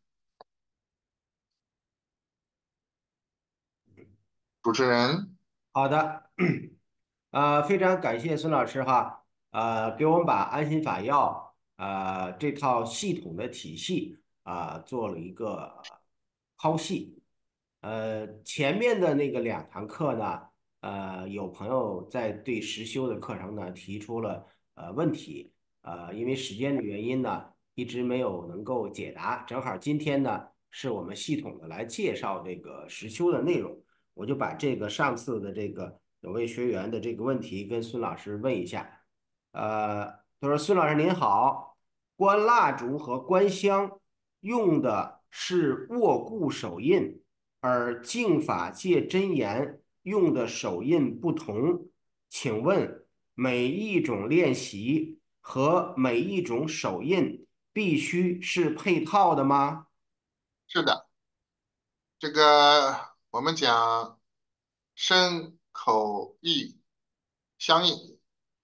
主持人。 好的，呃，非常感谢孙老师哈，呃，给我们把安心法药呃这套系统的体系啊、做了一个剖析。呃，前面的那个两堂课呢，呃，有朋友在对实修的课程呢提出了呃问题，呃，因为时间的原因呢，一直没有能够解答。正好今天呢。 是我们系统的来介绍这个实修的内容。我就把这个上次的这个有位学员的这个问题跟孙老师问一下。呃，他说：“孙老师您好，观蜡烛和观香用的是握固手印，而净法界真言用的手印不同，请问每一种练习和每一种手印必须是配套的吗？” 是的，这个我们讲身口意相应，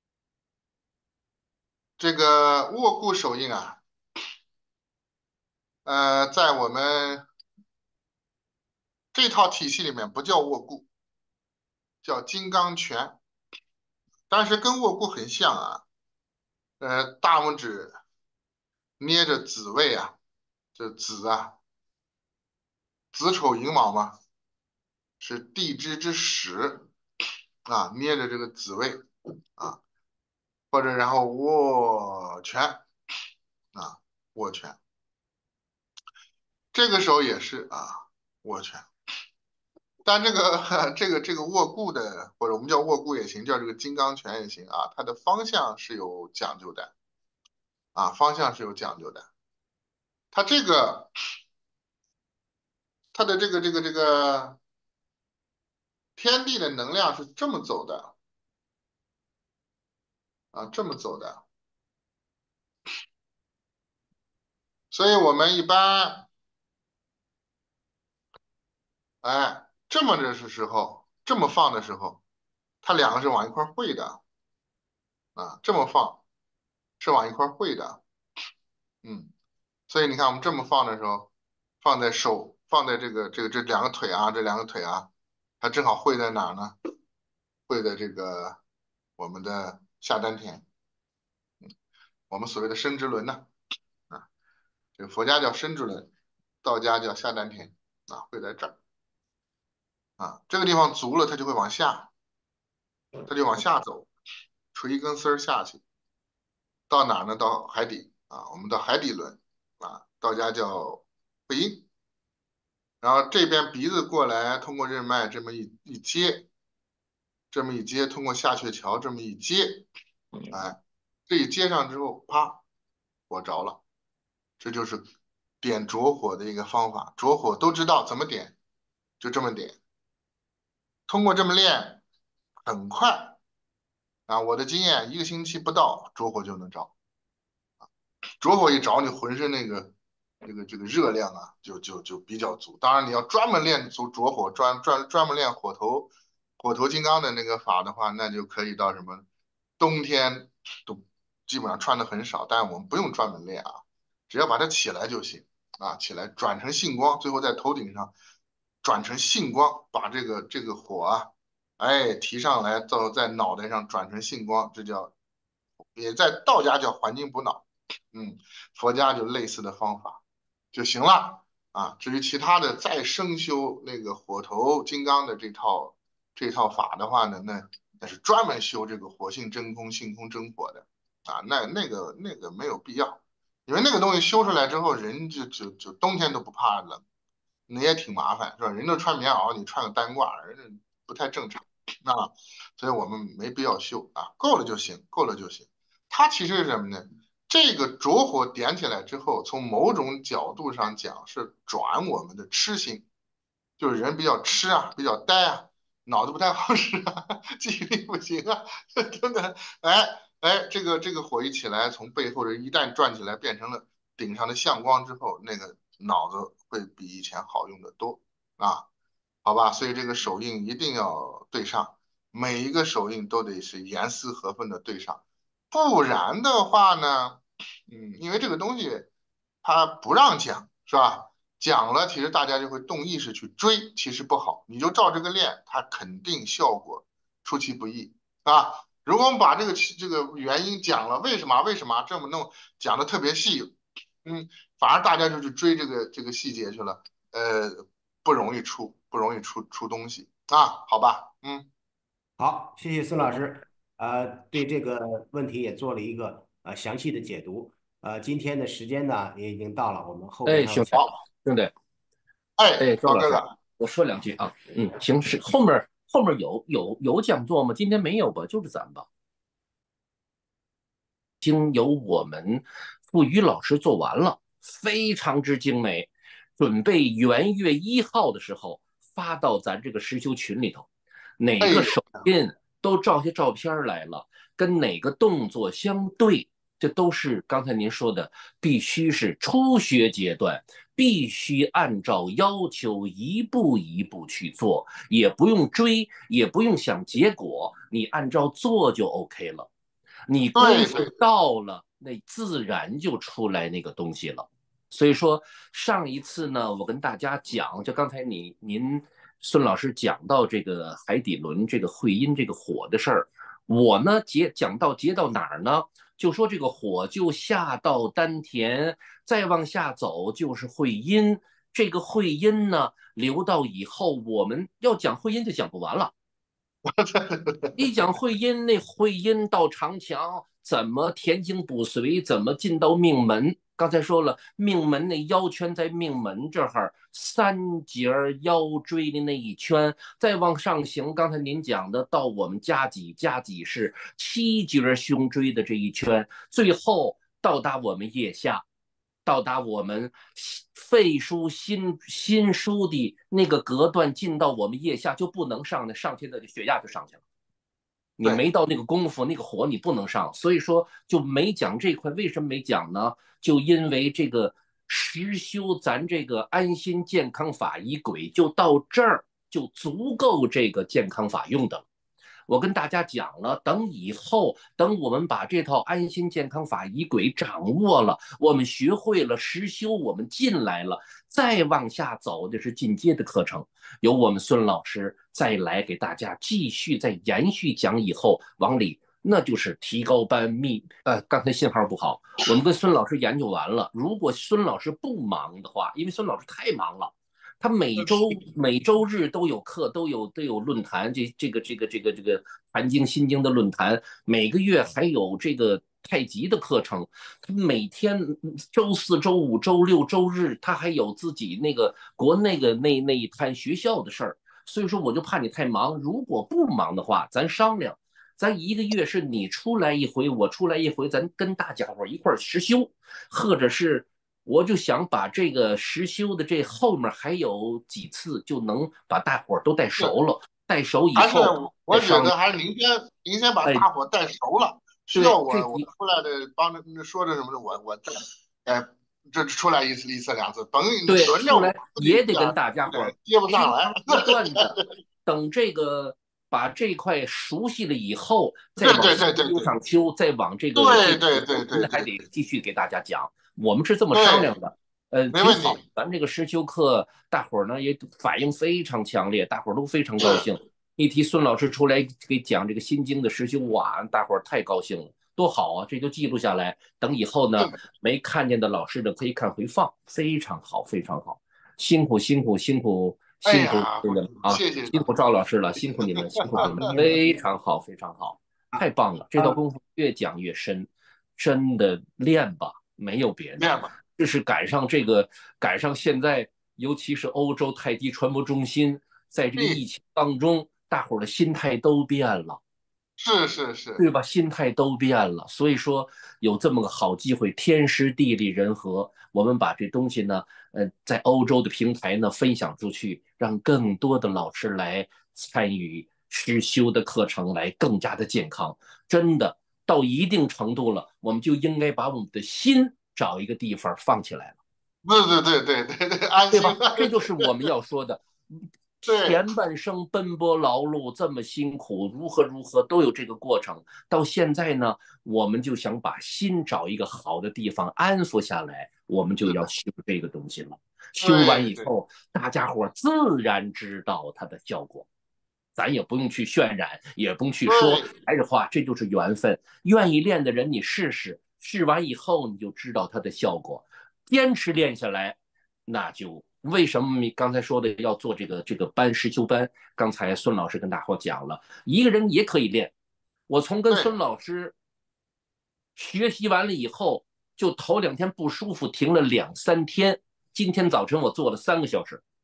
这个握固手印啊，呃，在我们这套体系里面不叫握固，叫金刚拳，但是跟握固很像啊。呃，大拇指捏着子位啊，这子啊，子丑寅卯嘛，是地支之始啊，捏着这个子位啊，或者然后握拳啊，握拳，这个时候也是啊，握拳。但这个这个这个握固的，或者我们叫握固也行，叫这个金刚拳也行啊，它的方向是有讲究的啊，方向是有讲究的。它这个它的这个这个这个天地的能量是这么走的啊，这么走的，所以我们一般哎这么着是时候，这么放的时候，它两个是往一块儿汇的啊，这么放是往一块儿汇的，嗯。所以你看，我们这么放的时候，放在手，放在这个这个这两个腿啊，这两个腿啊，它正好会在哪儿呢？会在这个我们的下丹田，我们所谓的生殖轮呢，啊，这个佛家叫生殖轮，道家叫下丹田，啊，会在这儿，啊，这个地方足了，它就会往下，它就往下走，垂一根丝儿下去，到哪儿呢？到海底啊，我们到海底轮，啊，道家叫会阴。然后这边鼻子过来，通过任脉这么一一接，这么一接，通过下鹊桥这么一接，哎，这一接上之后，啪，火着了，这就是点着火的一个方法。着火都知道怎么点，就这么点。通过这么练，很快啊，我的经验，一个星期不到，着火就能着。着火一着，你浑身那个这个这个热量啊，就就就比较足。当然，你要专门练足着火，专专专门练火头火头金刚的那个法的话，那就可以到什么冬天都基本上穿的很少，但是我们不用专门练啊，只要把它起来就行啊，起来转成性光，最后在头顶上转成性光，把这个这个火啊，哎提上来，到在脑袋上转成性光，这叫也在道家叫还精补脑。嗯，佛家就类似的方法就行了啊。至于其他的再生修那个火头金刚的这套这套法的话呢，那那是专门修这个火性真空、性空真火的啊。那那个那个没有必要，因为那个东西修出来之后，人就就就冬天都不怕冷，那也挺麻烦，是吧？人都穿棉袄，你穿个单褂，人不太正常啊。所以我们没必要修啊，够了就行，够了就行。它其实是什么呢？这个着火点起来之后，从某种角度上讲是转我们的痴心，就是人比较痴啊，比较呆啊，脑子不太好使啊，记忆力不行啊，等等。哎哎，这个这个火一起来，从背后这一旦转起来，变成了顶上的相光之后，那个脑子会比以前好用的多啊，好吧？所以这个手印一定要对上，每一个手印都得是严丝合缝的对上。不然的话呢，嗯，因为这个东西它不让讲，是吧？讲了，其实大家就会动意识去追，其实不好。你就照这个练，它肯定效果出其不意，啊。如果我们把这个这个原因讲了，为什么为什么这么弄，讲的特别细，嗯，反而大家就去追这个这个细节去了，呃，不容易出不容易出出东西啊，好吧，嗯， 好，谢谢孙老师，呃，对这个问题也做了一个呃详细的解读。呃，今天的时间呢也已经到了，我们后边哎， 还有兄弟， 好， 兄弟， 哎， 哎，周老师， 老哥的， 我说两句啊。嗯，行，是后面后面有有有讲座吗？今天没有吧？就是咱们吧。经由我们付宇老师做完了，非常之精美，准备元月一号的时候发到咱这个实修群里头，哪哎呦， 个手印都照些照片来了，跟哪个动作相对，这都是刚才您说的，必须是初学阶段，必须按照要求一步一步去做，也不用追，也不用想结果，你按照做就 OK 了。你功夫对对， 到了，那自然就出来那个东西了。所以说上一次呢，我跟大家讲，就刚才你您孙老师讲到这个海底轮这个会阴这个火的事儿，我呢接讲到接到哪儿呢？就说这个火就下到丹田，再往下走就是会阴。这个会阴呢，留到以后我们要讲会阴就讲不完了。一讲会阴，那会阴到长强，怎么填精补髓，怎么进到命门？刚才说了，命门那腰圈在命门这儿，三节腰椎的那一圈，再往上行。刚才您讲的，到我们夹脊，夹脊是七节胸椎的这一圈，最后到达我们腋下。到达我们肺腧、心心腧的那个隔断，进到我们腋下就不能上的，上去的血压就上去了。你对， 没到那个功夫，那个火你不能上，所以说就没讲这块。为什么没讲呢？就因为这个实修咱这个安心健康法仪轨就到这儿就足够这个健康法用的了。我跟大家讲了，等以后，等我们把这套安心健康法仪轨掌握了，我们学会了实修，我们进来了，再往下走的是进阶的课程，由我们孙老师再来给大家继续再延续讲，以后往里那就是提高班密。呃，刚才信号不好，我们跟孙老师研究完了，如果孙老师不忙的话，因为孙老师太忙了。他每周每周日都有课，都有都有论坛，这这个这个这个这个坛经心经的论坛，每个月还有这个太极的课程。他每天周四周五周六周日，他还有自己那个国内的那那一摊学校的事儿。所以说，我就怕你太忙。如果不忙的话，咱商量，咱一个月是你出来一回，我出来一回，咱跟大家伙一块儿实修，或者是。我就想把这个实修的这后面还有几次，就能把大伙儿都带熟是， 了。带熟以还是后再商量。 我觉得还是您先您先把哎， 大伙带熟了，需要对，这我我几出来的帮着说的什么的，我我再，哎，这出来一次一次两次，等对轮着我出来自己讲， 也得跟大家伙儿对，接不上来， 拼成一段的。等这个把这块熟悉了以后，再对往对对对修上修，再往这个这对个， 对对对那还对得继续给大家讲。我们是这么商对， 量的。呃，挺好。 没问题， 咱这个实修课，大伙儿呢也反应非常强烈，大伙儿都非常高是， 兴。一提孙老师出来给讲这个心经的实修，哇，大伙儿太高兴了，多好啊！这就记录下来，等以后呢， 是， 没看见的老师呢可以看回放，非常好，非常好。辛苦辛苦辛苦辛苦哎呀， 你们啊， 谢谢， 辛苦赵老师了，辛苦你们，辛苦你们，非常好，非常好，太棒了！这套功夫越讲越深，真的练吧，没有别的。 练吧， 这是赶上这个赶上现在，尤其是欧洲太极传播中心，在这个对， 疫情当中，大伙儿的心态都变了。 是是是， 对吧？心态都变了，所以说有这么个好机会，天时地利人和，我们把这东西呢，呃，在欧洲的平台呢分享出去，让更多的老师来参与实修的课程，来更加的健康。真的到一定程度了，我们就应该把我们的心找一个地方放起来了。 对对对对对对，安心， 对吧？这就是我们要说的。 对， 前半生奔波劳碌这么辛苦，如何如何都有这个过程。到现在呢，我们就想把心找一个好的地方安抚下来，我们就是的， 要修这个东西了。修完对对以后，大家伙自然知道它的效果，咱也不用去渲染，也不用去说。 对， 还是话，这就是缘分。愿意练的人，你试试，试完以后你就知道它的效果。坚持练下来，那就为什么你刚才说的要做这个这个班实修班？刚才孙老师跟大伙讲了，一个人也可以练。我从跟对， 孙老师学习完了以后，就头两天不舒服，停了两三天。今天早晨我做了三个小时，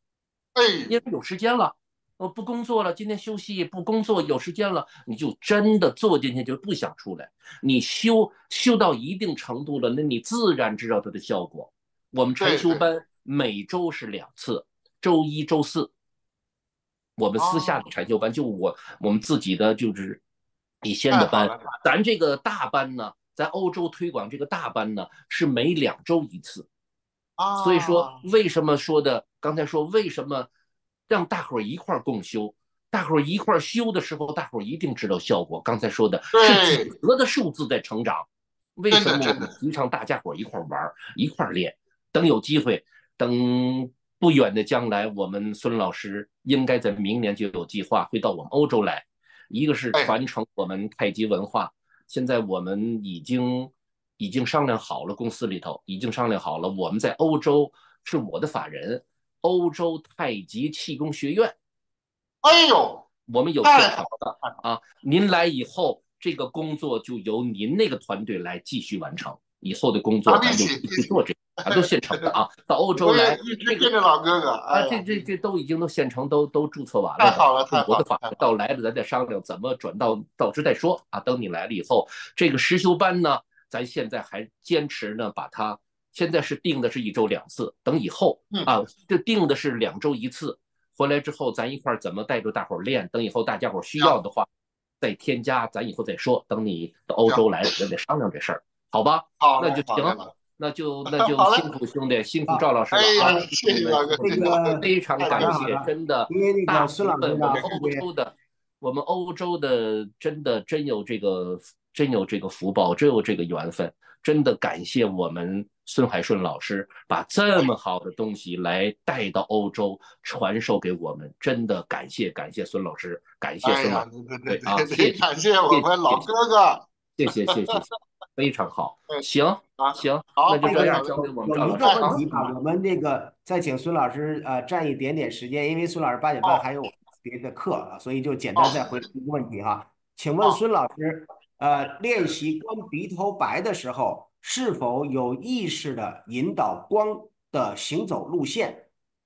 哎， 因为有时间了。我不工作了，今天休息，不工作有时间了，你就真的坐进去就不想出来。你修修到一定程度了，那你自然知道它的效果。我们禅对对， 修班每周是两次，周一、周四。我们私下啊， 的禅修班，就我我们自己的就是以先的班， 太好了，太咱这个大班呢，在欧洲推广这个大班呢是每两周一次。所以说， 啊， 为什么说的刚才说为什么让大伙儿一块儿共修？大伙儿一块儿修的时候，大伙儿一定知道效果。刚才说的是几对， 何的数字在成长。为真什么我的真的， 们提倡大家伙儿一块儿玩一块儿练？等有机会，等不远的将来，我们孙老师应该在明年就有计划会到我们欧洲来。一个是哎， 传承我们太极文化，现在我们已经已经商量好了，公司里头已经商量好了，我们在欧洲是我的法人，欧洲太极气功学院， 哎呦， 我们有现太好了， 成的太好了， 啊。您来以后，这个工作就由您那个团队来继续完成，以后的工作咱们一咱就起一起， 继续做这个啊，都现成的啊。到欧洲我也来， 一直这个跟着老哥哥， 啊， 哎呀， 这这这都已经都现成，都都注册完了的。 太好了，太好了， 我的法太好了， 到来了，咱再商量怎么转到到时再说啊。等你来了以后，这个实修班呢，咱现在还坚持呢，把它现在是定的是一周两次，等以后嗯， 啊，就定的是两周一次。回来之后，咱一块怎么带着大伙练？等以后大家伙需要行的话，再添加，咱以后再说。等你到欧洲行， 来了，咱得商量这事儿，好吧？ 好嘞， 那就行。 好嘞，老， 那就那就好嘞， 辛苦兄弟，辛苦赵好， 老师哎呀， 了啊！ 呃， 谢谢老哥， 这谢谢老哥， 个非常太感谢， 感谢了， 好的好的， 真的因为那个大部孙老师呢， 分我们欧特别洲的，我们欧洲的真的真有这个真有这个福报，真有这个缘分，真的感谢我们孙海顺老师把这么好的东西来带到欧洲，传授给我们，真的感谢感谢孙老师，感谢哎呀， 孙老师， 对对对啊， 对对， 谢谢得感谢我谢们老谢哥哥， 谢谢谢谢谢谢，非常好， 哎， 行啊， 行， 好， 那就好嘞， 这个好嘞， 这样交给有我们赵老师有一个哎，好， 问题吧， 啊。 我们这个再请孙老师呃占一点点时间，因为孙老师八点半好， 还有别的课啊，所以就简单再好， 回答一个问题哈。请问好， 孙老师，呃，练习观鼻头白的时候，是否有意识的引导光的行走路线？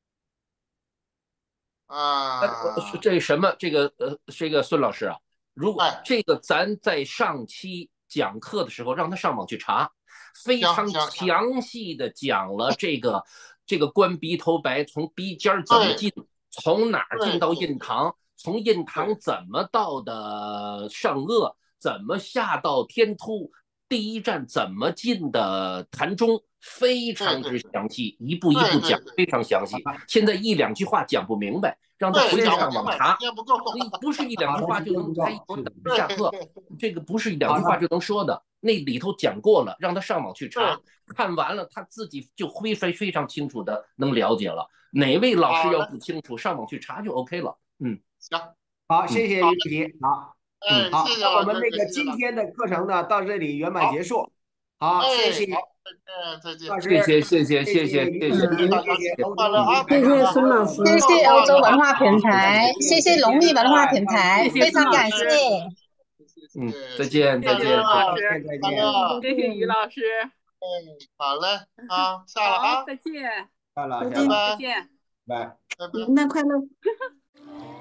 呃，呃是啊， 这什么？这个呃，这个孙老师啊，如果哎， 这个咱在上期讲课的时候，让他上网去查，非常行行行， 详细的讲了这个这个关鼻头白从鼻尖怎么对进，从哪儿进到对对印堂，从印堂对怎么到的上颚，怎么下到天突，第一站怎么进的潭中，非常之对对对详细，一步一步讲， 对对对非常详细。现在一两句话讲不明白，让他对， 回头讲不明白，时上网查。 间不够， 你不是一两好的， 句话就时间不够， 能，他一会儿是的， 等着对下课， 对这个不是一两好的， 句话就能说的。那里头讲过了，让他上网去查， 对， 看完了他自己就非非非常清楚的能了解了。哪位老师要好嘞， 不清楚，上网去查就 OK 了。嗯行， 好， 嗯谢谢好嘞， 玉琪，好， 嗯， 哎， 好， 谢谢那我老哥哥， 们那个谢谢老哥， 今天的课程呢，到这里圆满结好， 束。好，谢谢哎，好，再见，再见， 老师， 谢谢谢谢谢谢谢谢谢谢， 于琪， 祝大家谢谢新年欧洲嗯， 快乐啊， 太谢谢极文孙老师， 化谢谢欧洲文化平再台，谢谢龙力文化平台， 谢谢非常感孙谢。 嗯，再谢谢， 见再新年快见再乐， 再见。 见再快见， 乐， 谢谢于老师， 哎，好嘞，啊，下了好， 啊， 再见， 下了下拜了， 再拜， 见。 拜。 拜拜。 元旦快乐。